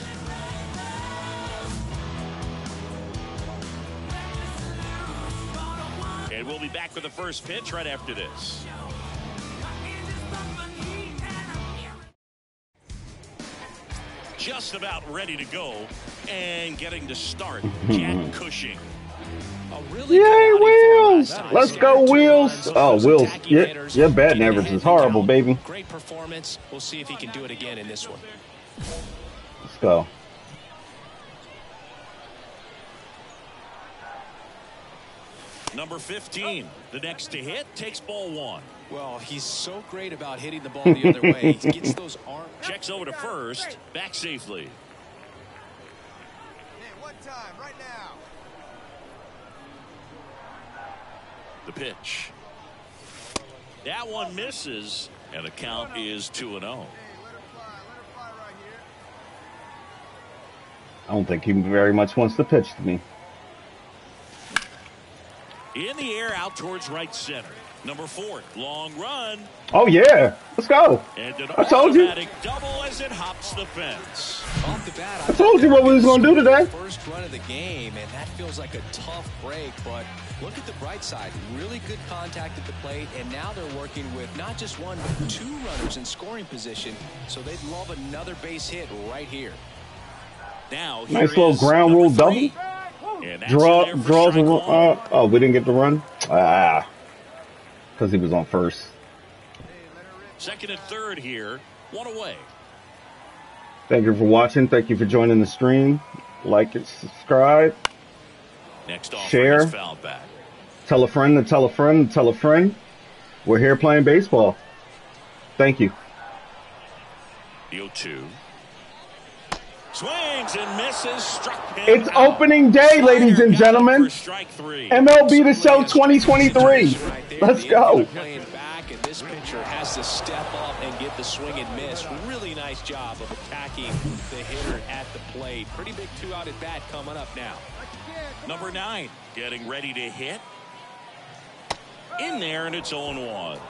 And we'll be back with the first pitch right after this. Just about ready to go and getting to start, Jack Cushing. Yay, Wheels! Let's go, Wheels! Oh, Wheels, your batting average is horrible, baby. Great performance. We'll see if he can do it again in this one. Let's go. Number 15, the next to hit, takes ball one. Well, he's so great about hitting the ball the other way. He gets those arms. Checks over to first, back safely. Hey, one time, right now. The pitch. That one misses, and the count is 2-0. Hey, let her fly right here. I don't think he very much wants to pitch to me. In the air, out towards right center. Number 4, long run. Oh, yeah. Let's go. And an I told you. automatic double as it hops the fence. Off the bat, I told you what we was going to do today. First run of the game, and that feels like a tough break, but look at the bright side. Really good contact at the plate, and now they're working with not just one, but 2 runners in scoring position, so they'd love another base hit right here. Now, Nice little ground rule double. Draws a run. Oh, we didn't get the run? Because he was on first. Second and third here, one away. Thank you for watching. Thank you for joining the stream. Like and subscribe. Next off, share. Foul back. Tell a friend to tell a friend to tell a friend. We're here playing baseball. Thank you. The 0-2. Swings and misses. Struck him It's out. opening day, ladies and gentlemen. MLB The Show 2023. Let's go. Playing back, and this pitcher has to step up and get the swing and miss. Really nice job of attacking the hitter at the plate. Pretty big 2-out at bat coming up now. Number 9, getting ready to hit. In there, and it's 0-1.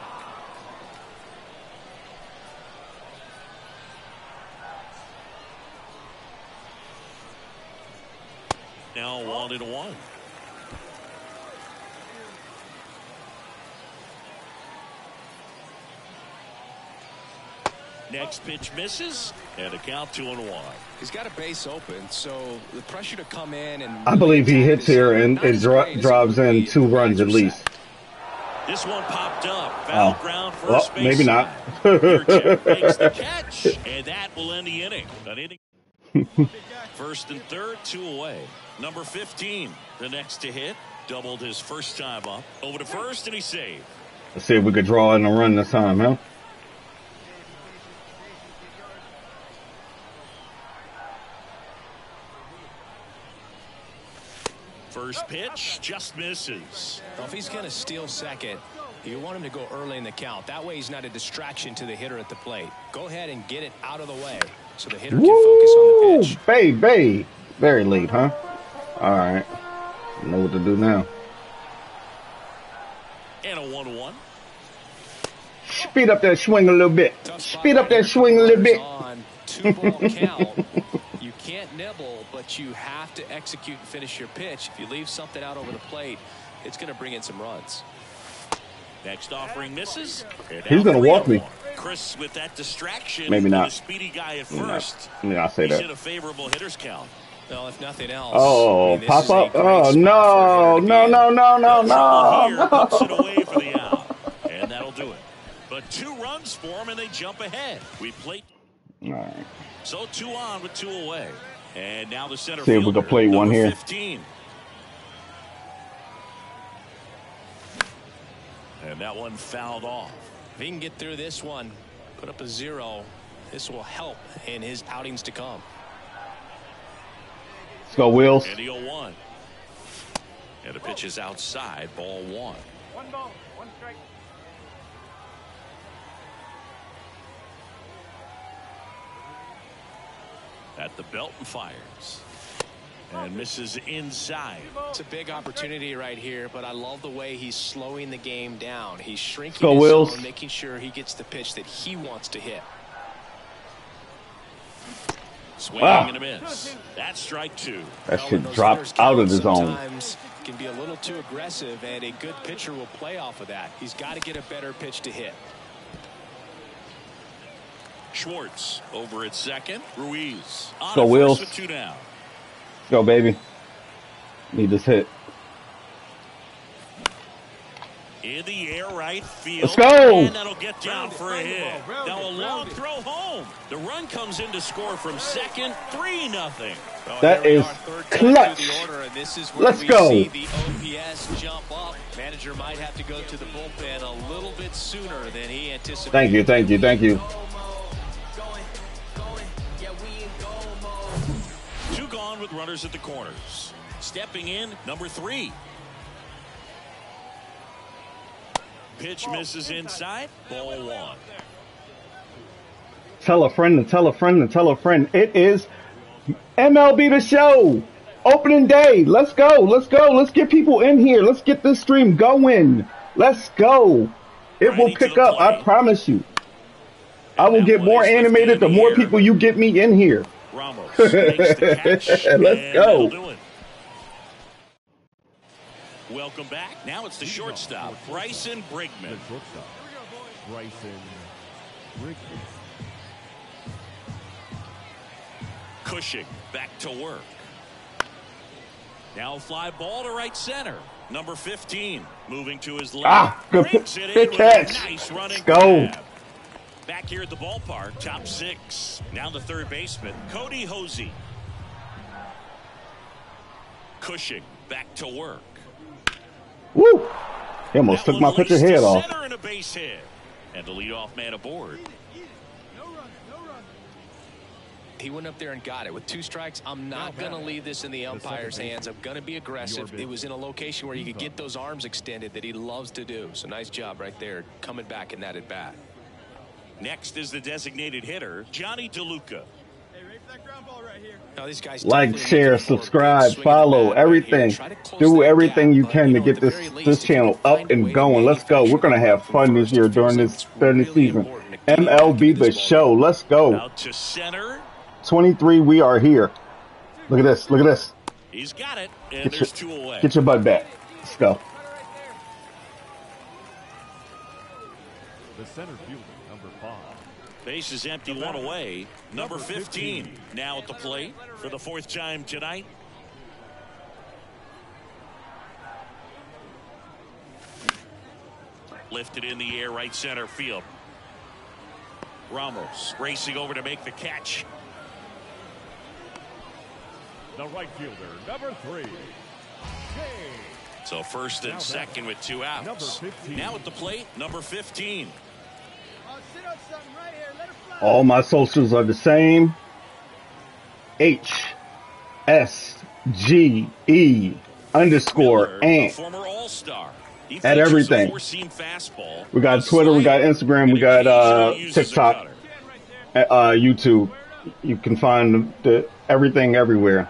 Now 1-1. Next pitch misses, and a count 2-1. He's got a base open, so the pressure to come in and I believe he hits here and drives in 2 runs at least. This one popped up. Foul ground first Well, base. maybe not. Jurchev makes the catch, and that will end the inning. An inning. First and third, 2 away. Number 15, the next to hit, doubled his first time up. Over to first, and he saved. Let's see if we could draw in a run this time, huh? First pitch just misses. Well, if he's going to steal second, you want him to go early in the count. That way he's not a distraction to the hitter at the plate. Go ahead and get it out of the way so the hitter can focus on the pitch. Baby. Very late, huh? All right. Know what to do now. And a 1-1. Speed up that swing a little bit. Speed up that swing a little bit. On 2-ball count. You can't nibble, but you have to execute and finish your pitch. If you leave something out over the plate, it's going to bring in some runs. Next offering misses. He's going to walk me. Chris with that distraction. Maybe not. The speedy guy at first. Let me not say He's that. in a favorable hitter's count. Well, if nothing else. Oh, I mean, pop up. Oh, no. No. Here puts it away for the out. And that'll do it. But 2 runs for him, and they jump ahead. We plate. All right. So 2 on with 2 away. And now the center See if we can play one here. 15. And that one fouled off. If he can get through this one, put up a 0, this will help in his outings to come. Let's go, Wills. And the 0-1. And the pitch is outside, ball 1. 1 ball, 1 strike. At the belt and fires. And misses inside. It's a big opportunity right here, but I love the way he's slowing the game down. He's shrinking go, his Wills. zone, making sure he gets the pitch that he wants to hit. Swinging and a miss. That's strike 2. That shit dropped out of the zone. Sometimes can be a little too aggressive, and a good pitcher will play off of that. He's got to get a better pitch to hit. Schwartz over at second. Ruiz on Go, Wills. with 2 down. Let's go, baby. Need this hit. In the air, right field. Let's go. And that'll get down for a hit. Now a long throw home. The run comes in to score from second. 3-0. That is clutch. Let's go. See the OPS jump up. Manager might have to go to the bullpen a little bit sooner than he anticipated. Thank you, thank you, thank you. 2 gone with runners at the corners. Stepping in, number 3. Pitch misses inside, ball 1. Tell a friend to tell a friend to tell a friend. It is MLB The Show. Opening day. Let's go. Let's go. Let's get people in here. Let's get this stream going. Let's go. It will pick up. I promise you. I will get more animated the more people you get me in here. Ramos makes the catch. Let's go. Welcome back. Now it's the shortstop, Bryson Brigman. Bryson Brigman. Cushing back to work. Now fly ball to right center. Number 15 moving to his left. Good catch. Nice running Let's go. grab. Back here at the ballpark, top 6. Now the third baseman, Cody Hosey. Cushing back to work. Woo! He almost took my pitcher head off. Center and a base hit. And the leadoff man aboard. He went up there and got it. With 2 strikes, I'm not going to leave this in the umpire's hands. I'm going to be aggressive. It was in a location where you could get those arms extended that he loves to do. So nice job right there coming back in that at bat. Next is the designated hitter, Johnny DeLuca. No, these guys Like, share, subscribe, follow, everything. Do everything you can to get this channel up and going. Let's go. We're gonna have fun this year during this season. MLB The Show. Let's go. Out to center. 23. We are here. Look at this. Look at this. He's got it, and there's 2 away. Get your butt back. Let's go. The center fielder, number 5. Base is empty, 1 away. Number 15 now at the plate for the 4th time tonight. Lifted in the air, right center field. Ramos racing over to make the catch. The right fielder, number 3. So first and second with 2 outs. Now at the plate, number 15. All my socials are the same. HSGE_Ant. Former All-Star. At everything. We got Twitter, we got Instagram, we got TikTok, YouTube. You can find everything everywhere.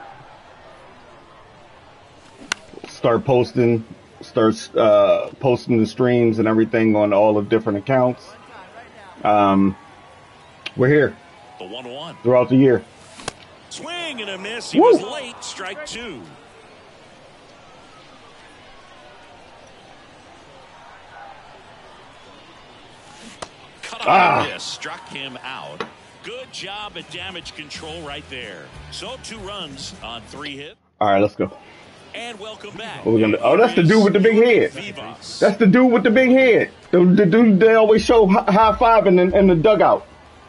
Start posting the streams and everything on all the different accounts. We're here. The 1-1 throughout the year. Swing and a miss. He was late. Strike 2. Cut off this. Struck him out. Good job at damage control right there. So 2 runs on 3 hits. All right, let's go. And welcome back. What we gonna do? Oh, that's the dude with the big head. That's the dude with the big head. The dude they always show high five in the dugout.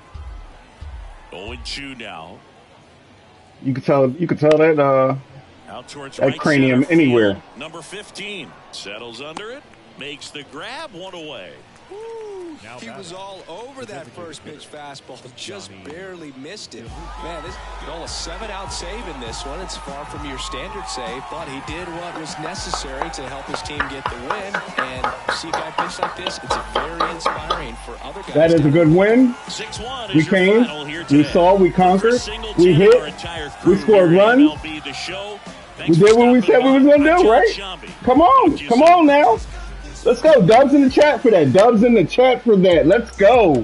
0-2 now. You could tell that out towards that right cranium anywhere. Number 15 settles under it. Makes the grab, one away. He was all over that first pitch fastball, just barely missed it. Man, this a 7-out save in this one. It's far from your standard save, but he did what was necessary to help his team get the win. And see a guy pitch like this, it's very inspiring for other guys. That is a good win. 6-1 We came, we saw, we conquered, we hit, we scored runs. We did what we said we was going to do, right? Come on now. Let's go. Dubs in the chat for that. Dubs in the chat for that. Let's go.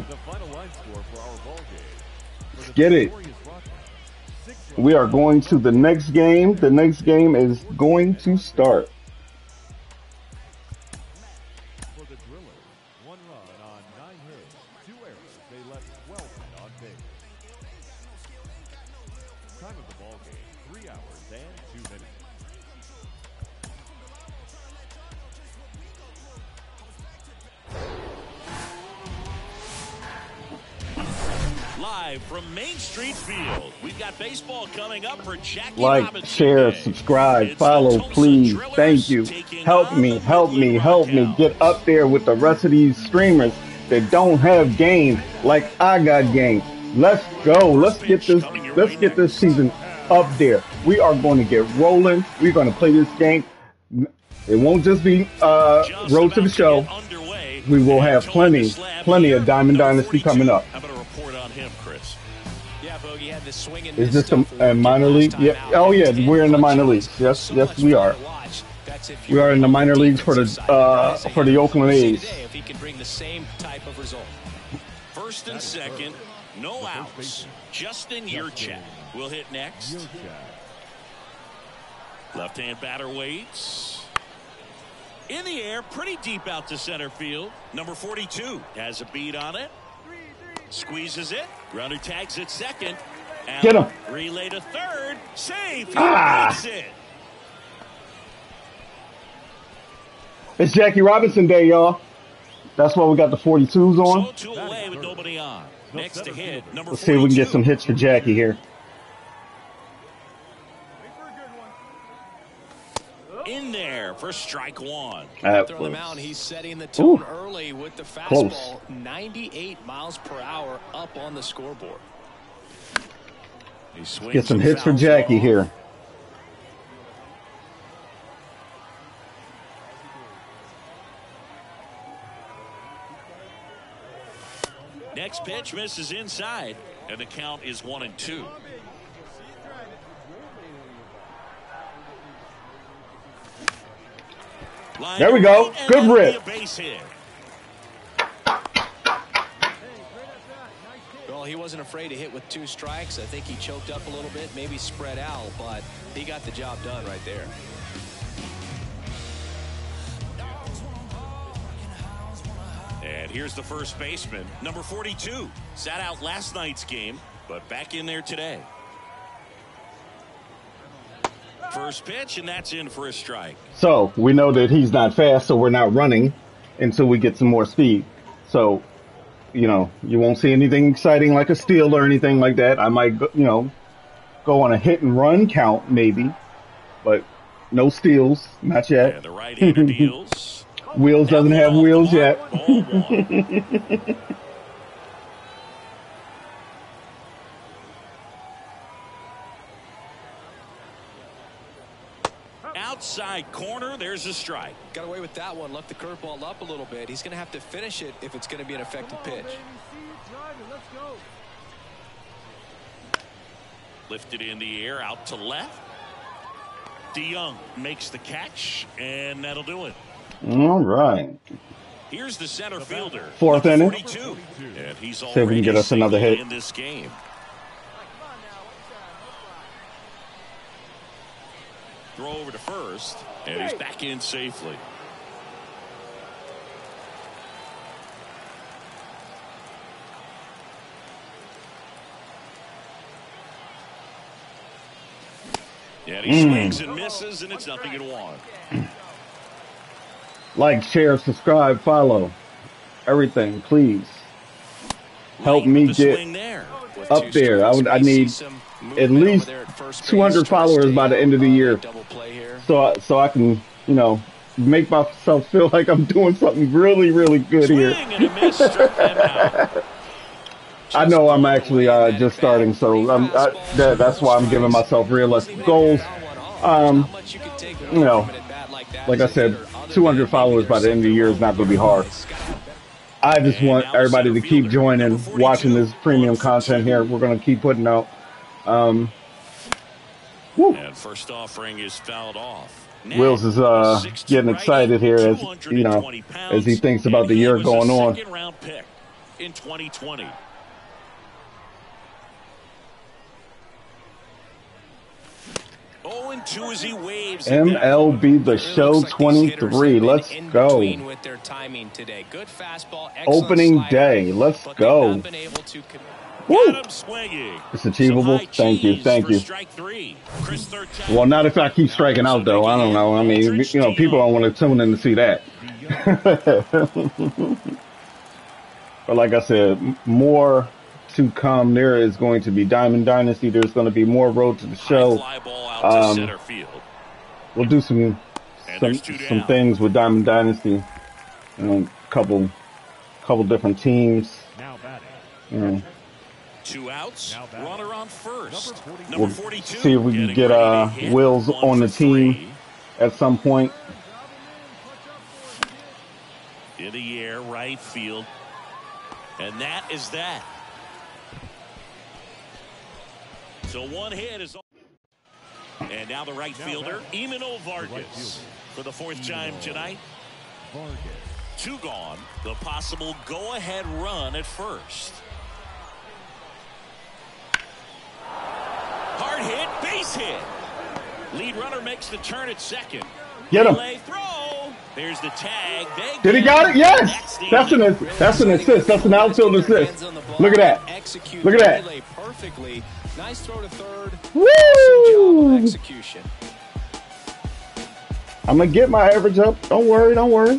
Let's get it. We are going to the next game. The next game is going to start. For the Drillers, 1 run on 9 hits, 2 errors. They left 12 men on base. Time of the ball game, 3 hours and 2 minutes. Live from Main Street Field, we've got baseball coming up for Jackie Like, Robinson share, Day. subscribe, It's follow, the Tulsa please. Drillers Thank you. taking Help on me, the help me, Brooklyn help me. Rockhounds. Get up there with the rest of these streamers that don't have game like I got game. Let's go. Let's get this season up there. We are going to get rolling. We're going to play this game. It won't just be road to the show. We will have plenty of Diamond Dynasty coming up. How about a report on him, Chris? Yeah, Bogey had this swing and Is miss this a minor league? Yeah. Oh yeah, we're in the minor leagues. Yes, we are. We are in the minor leagues for the Oakland A's. If he can bring the same type of result. First and second, no outs. Justin Yurchak will hit next. Left-hand batter waits. In the air, pretty deep out to center field. Number 42 has a beat on it. Squeezes it. Runner tags at second. Get him. Relay to third. Save. He makes it. It's Jackie Robinson Day, y'all. That's why we got the 42s on. So 2 away with nobody on. Next to hit, number 42. Let's see if we can get some hits for Jackie here. In there for strike 1. Throwing them out, he's setting the tone early with the fastball. 98 miles per hour up on the scoreboard. Get some hits for Jackie here. Next pitch misses inside, and the count is 1-2. There we go. Good rip. Well, he wasn't afraid to hit with 2 strikes. I think he choked up a little bit, maybe spread out, but he got the job done right there. And here's the first baseman, number 42. Sat out last night's game, but back in there today. First pitch, and that's in for a strike. So we know that he's not fast, so we're not running until we get some more speed. So, you know, you won't see anything exciting like a steal or anything like that. I might, go on a hit and run count maybe, but no steals, not yet. And the right-hander deals. Wheels doesn't have wheels yet. Outside corner, there's a strike. Got away with that one, left the curveball up a little bit. He's going to have to finish it if it's going to be an effective pitch. Lifted in the air, out to left. DeYoung makes the catch, and that'll do it. All right. Here's the center fielder. Fourth inning. 42. And he's See if we can get us another hit in this game. Throw over to first, and he's back in safely. And he swings and misses, and it's 0-1. Like, share, subscribe, follow. Everything, please. Help me get up there. I need at least 200 followers by the end of the year. So I can, make myself feel like I'm doing something really, really good here. Swing and a miss, struck them out. I know I'm actually just starting, so that's why I'm giving myself realistic goals. You know, like I said, 200 followers by the end of the year is not going to be hard. I just want everybody to keep joining, watching this premium content here. We're going to keep putting out. And first offering is fouled off. Wills is getting excited here as you know, as he thinks about the year going on. Second round pick in 2020. As he waves MLB The Show 23. Let's go. Opening day. Let's go. Woo. It's achievable. Thank you. Thank you. Well, not if I keep striking out, though. I don't know. I mean, you know, people don't want to tune in to see that. But like I said, more to come. There is going to be Diamond Dynasty. There's going to be more Road to the Show. We'll do some things with Diamond Dynasty. You know, couple different teams. You know. 2 outs. Runner on first. We'll see if we can get Wills on the team at some point. In the air, right field. And that is that. So one hit is. And now the right fielder, Emmanuel Vargas, for the 4th time tonight. 2 gone. The possible go-ahead run at first. Hard hit, base hit. Lead runner makes the turn at second. Get him. Throw. There's the tag. Did he got it? Yes. That's an assist. That's an outfield assist. Look at that. Look at that. Perfectly. Nice throw to third. Woo! Execution. I'm gonna get my average up. Don't worry. Don't worry.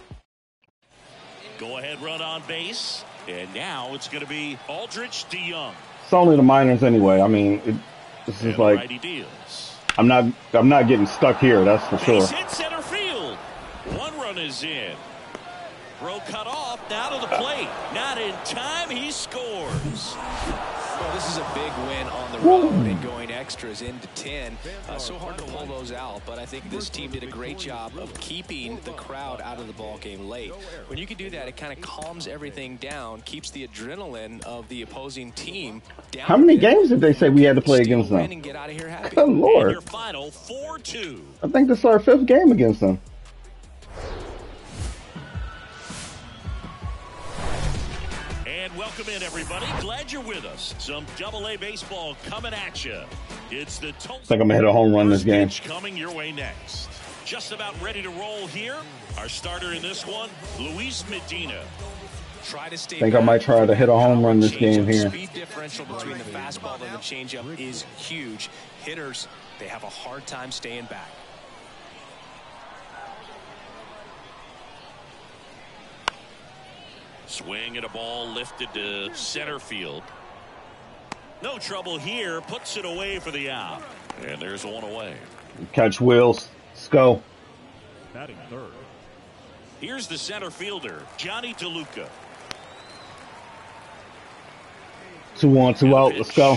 Go ahead run on base. And now it's going to be Aldrich DeYoung. It's only the minors anyway. I mean, this is like I'm not getting stuck here. That's for sure. Base hit center field. 1 run is in. Throw cut off. Now to the plate. Not in time. He scores. Well, this is a big win on the road and going extras into 10. So hard to pull those out, but I think this team did a great job of keeping the crowd out of the ball game late. When you can do that, it kind of calms everything down, keeps the adrenaline of the opposing team down. How many games did they say we had to play against them? And get out of here happy. Good Lord. Your final 4-2. I think this is our 5th game against them. Welcome in, everybody. Glad you're with us. Some AA baseball coming at you. It's the I think I'm gonna hit a home run this game. Coming your way next. Just about ready to roll here. Our starter in this one, Luis Medina. Try to stay. I think I might try to hit a home run this game here. Speed differential between the fastball and the changeup is huge. Hitters, they have a hard time staying back. Swing and a ball lifted to center field. No trouble here. Puts it away for the out. And there's 1 away. Catch Wills. Let's go. Batting third. Here's the center fielder, Johnny DeLuca. 2 on, 2 out. Let's go.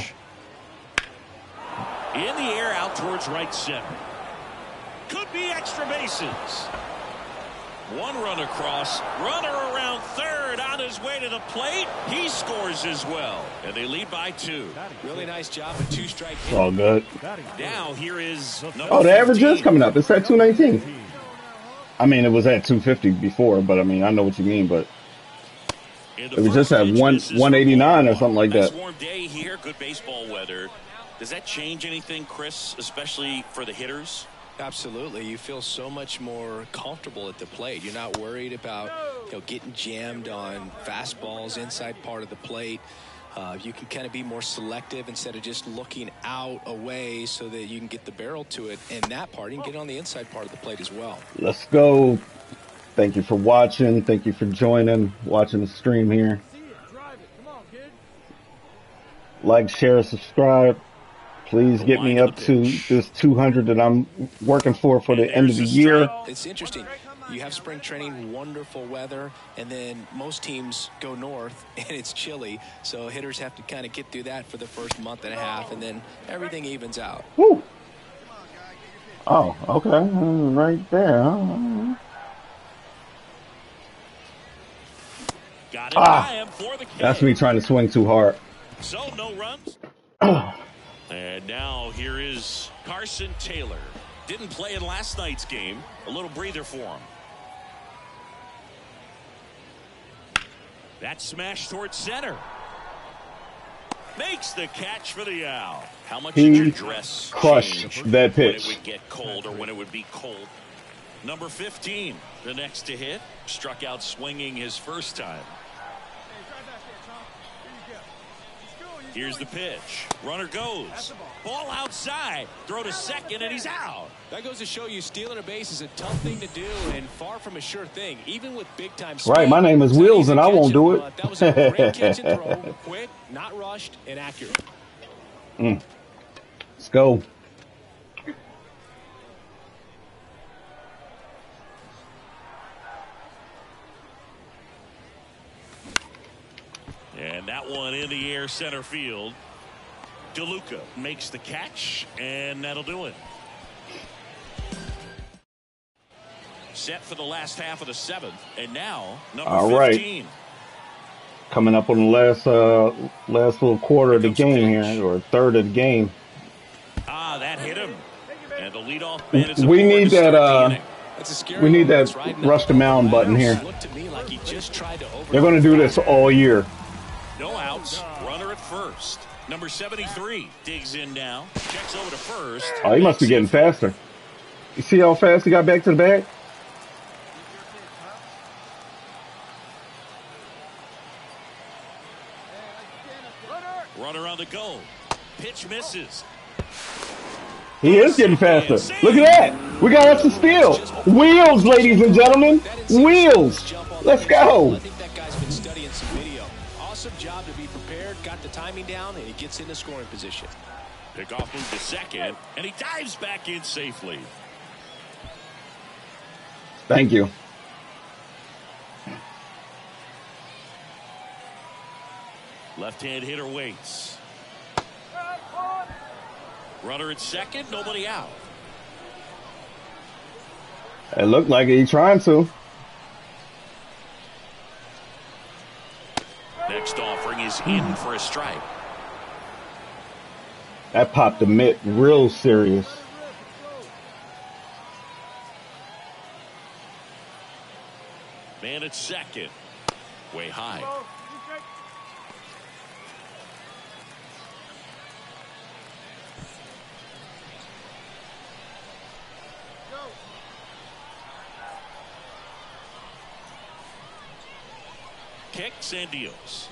In the air out towards right center. Could be extra bases. 1 run across. Runner around third on his way to the plate. He scores as well. And they lead by 2. Really nice job with 2 strike. It's all good. Now here is the average is coming up. It's at 219. I mean, it was at 250 before, but I mean, I know what you mean, but it was just at 189 or something like that. Nice warm day here. Good baseball weather. Does that change anything, Chris, especially for the hitters? Absolutely. You feel so much more comfortable at the plate. You're not worried about getting jammed on fastballs inside part of the plate. You can kind of be more selective instead of just looking out away so that you can get the barrel to it. And that part, you can get on the inside part of the plate as well. Let's go. Thank you for watching. Thank you for joining, watching the stream here. Like, share, subscribe. Please get me up to this 200 that I'm working for the end of the year. It's interesting. You have spring training, wonderful weather, and then most teams go north, and it's chilly. So hitters have to kind of get through that for the first month and a half, and then everything evens out. Woo. Oh, okay. Right there. Huh? Got it by him for the That's me trying to swing too hard. So no runs. And now here is Carson Taylor. Didn't play in last night's game. A little breather for him. That smash towards center. Makes the catch for the out. How much did your dress crushed that pitch when it would get cold or when it would be cold? Number 15, the next to hit, struck out swinging his first time. Here's the pitch. Runner goes. Ball outside. Throw to second, and he's out. That goes to show you stealing a base is a tough thing to do and far from a sure thing, even with big-time speed. Right, my name is Wheels, and I won't do it. That was a great catch and throw. Quick, not rushed, and accurate. Let's go. And that one in the air center field. DeLuca makes the catch, and that'll do it. Set for the last half of the seventh, and now number 15. Coming up on the last little quarter of the game here, or third of the game. That hit him. And the leadoff man is we need that. We need that rush the mound button here. They're going to do this all year. No outs. Runner at first. Number 73 digs in now. Checks over to first. Oh, he must be getting faster. You see how fast he got back to the bag? Runner on the go. Pitch misses. He is getting faster. Look at that. We got us a steal. Wheels, ladies and gentlemen. Wheels. Let's go. Job to be prepared, got the timing down, and he gets into scoring position. Pickoff move to second, and he dives back in safely. Thank you. Left-hand hitter waits. Runner at second, nobody out. It looked like he's trying to. Next offering is in for a strike. That popped the mitt real serious. Man at second. Way high. Kicks and deals.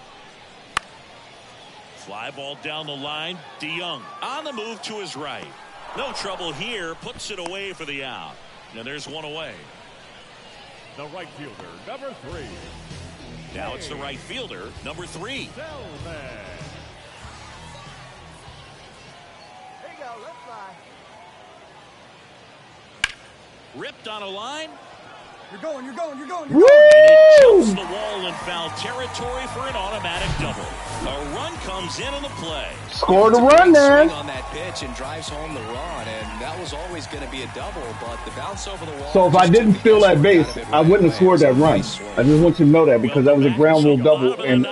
Fly ball down the line. DeYoung on the move to his right. No trouble here. Puts it away for the out. And there's one away. The right fielder, number 3. Now it's the right fielder, number 3. There you go. Let's fly. Ripped on a line. You're going. And it jumps the wall in foul territory for an automatic double. A run comes in on the play. Scored a run there. On that pitch and drives home the run, and that was always going to be a double, but the bounce over the wall. So if I didn't steal that base, I wouldn't have scored that run. I just want you to know that because that was a ground rule double. And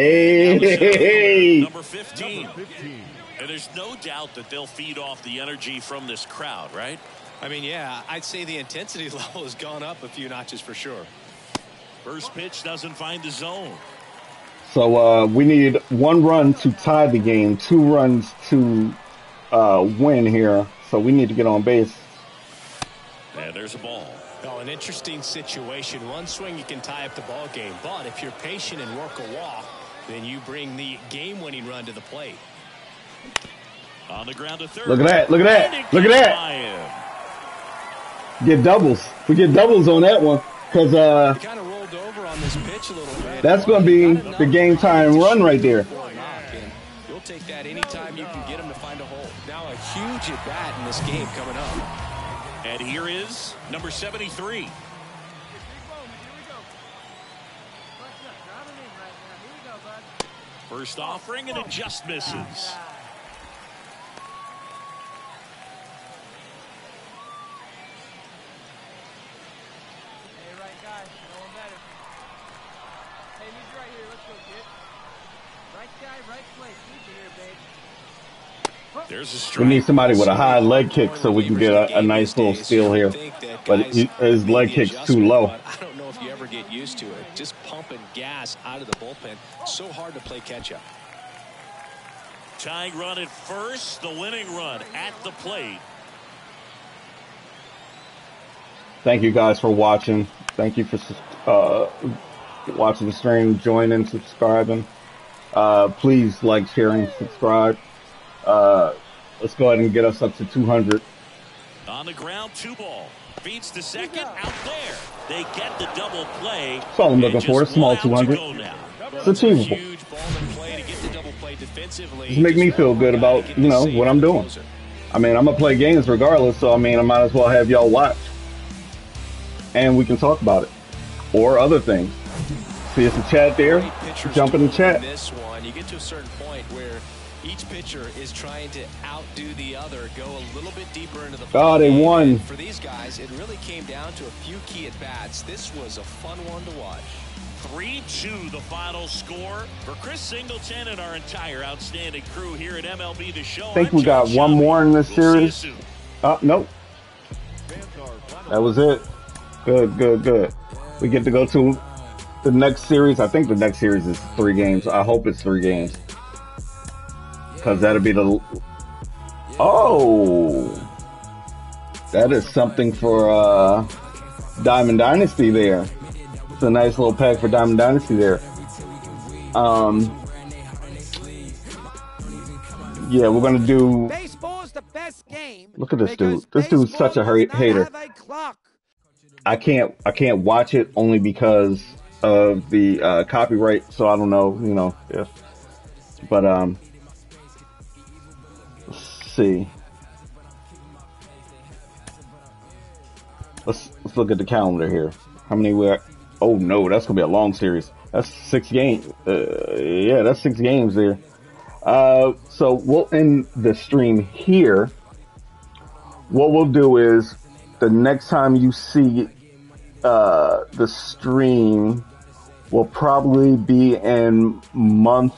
hey, number 15. And there's no doubt that they'll feed off the energy from this crowd, right? I mean, yeah, I'd say the intensity level has gone up a few notches for sure. First pitch doesn't find the zone. So we need 1 run to tie the game, 2 runs to win here. So we need to get on base. And there's a ball. Oh, an interesting situation. One swing you can tie up the ball game, but if you're patient and work a walk, then you bring the game-winning run to the plate. On the ground to third. Look at that! Look at that! Look at that! Get doubles. We get doubles on that one because kind of rolled over on this pitch a little bit. That's going to be the game time run right there. You'll take that anytime you can get him to find a hole. Now easy at bat in this game coming up. And here is number 73. First offering and it just misses. There's a strike. We need somebody with a high leg kick so we can get a nice little steal here. But his leg kick's too low. I don't know if you ever get used to it. Just pumping gas out of the bullpen. So hard to play catch up. Tying run at first, the winning run at the plate. Thank you guys for watching. Thank you for watching the stream, joining, subscribing. Please like, share, and subscribe. Let's go ahead and get us up to 200. On the ground, 2 ball. Feeds to second, out there. They get the double play. That's all I'm looking for. A small 200. It's achievable. Just make me feel good about, what I'm doing. I mean, I'm going to play games regardless, so I mean, I might as well have y'all watch. And we can talk about it. Or other things. See, it's a chat there. Jump in the chat. This one, you get to a certain point where each pitcher is trying to outdo the other, go a little bit deeper into the Oh, they won. For these guys, it really came down to a few key at-bats. This was a fun one to watch. 3-2 the final score for Chris Singleton and our entire outstanding crew here at MLB The Show. I think we got one more in this series. Nope. That was it. Good. We get to go to the next series. I think the next series is 3 games. I hope it's 3 games. Because that'll be the... Oh! That is something for Diamond Dynasty there. It's a nice little pack for Diamond Dynasty there. Yeah, we're going to do... Baseball's the best game. Look at this dude. This dude's such a hater. I can't watch it only because of the copyright, so I don't know, if... But, let's see. Let's look at the calendar here. How many we're... Oh, no, that's going to be a long series. That's 6 games. Yeah, that's 6 games there. So we'll end the stream here. What we'll do is the next time you see the stream will probably be in month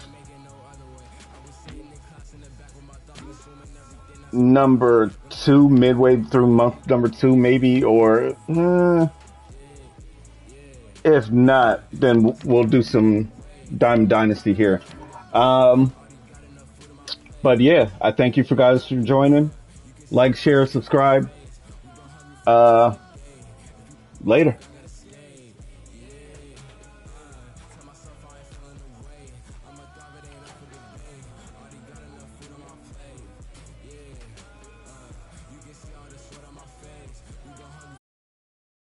number 2, midway through month number 2 maybe, or if not, then we'll do some Diamond Dynasty here. But yeah, I thank you guys for joining. Like, share, subscribe. Later.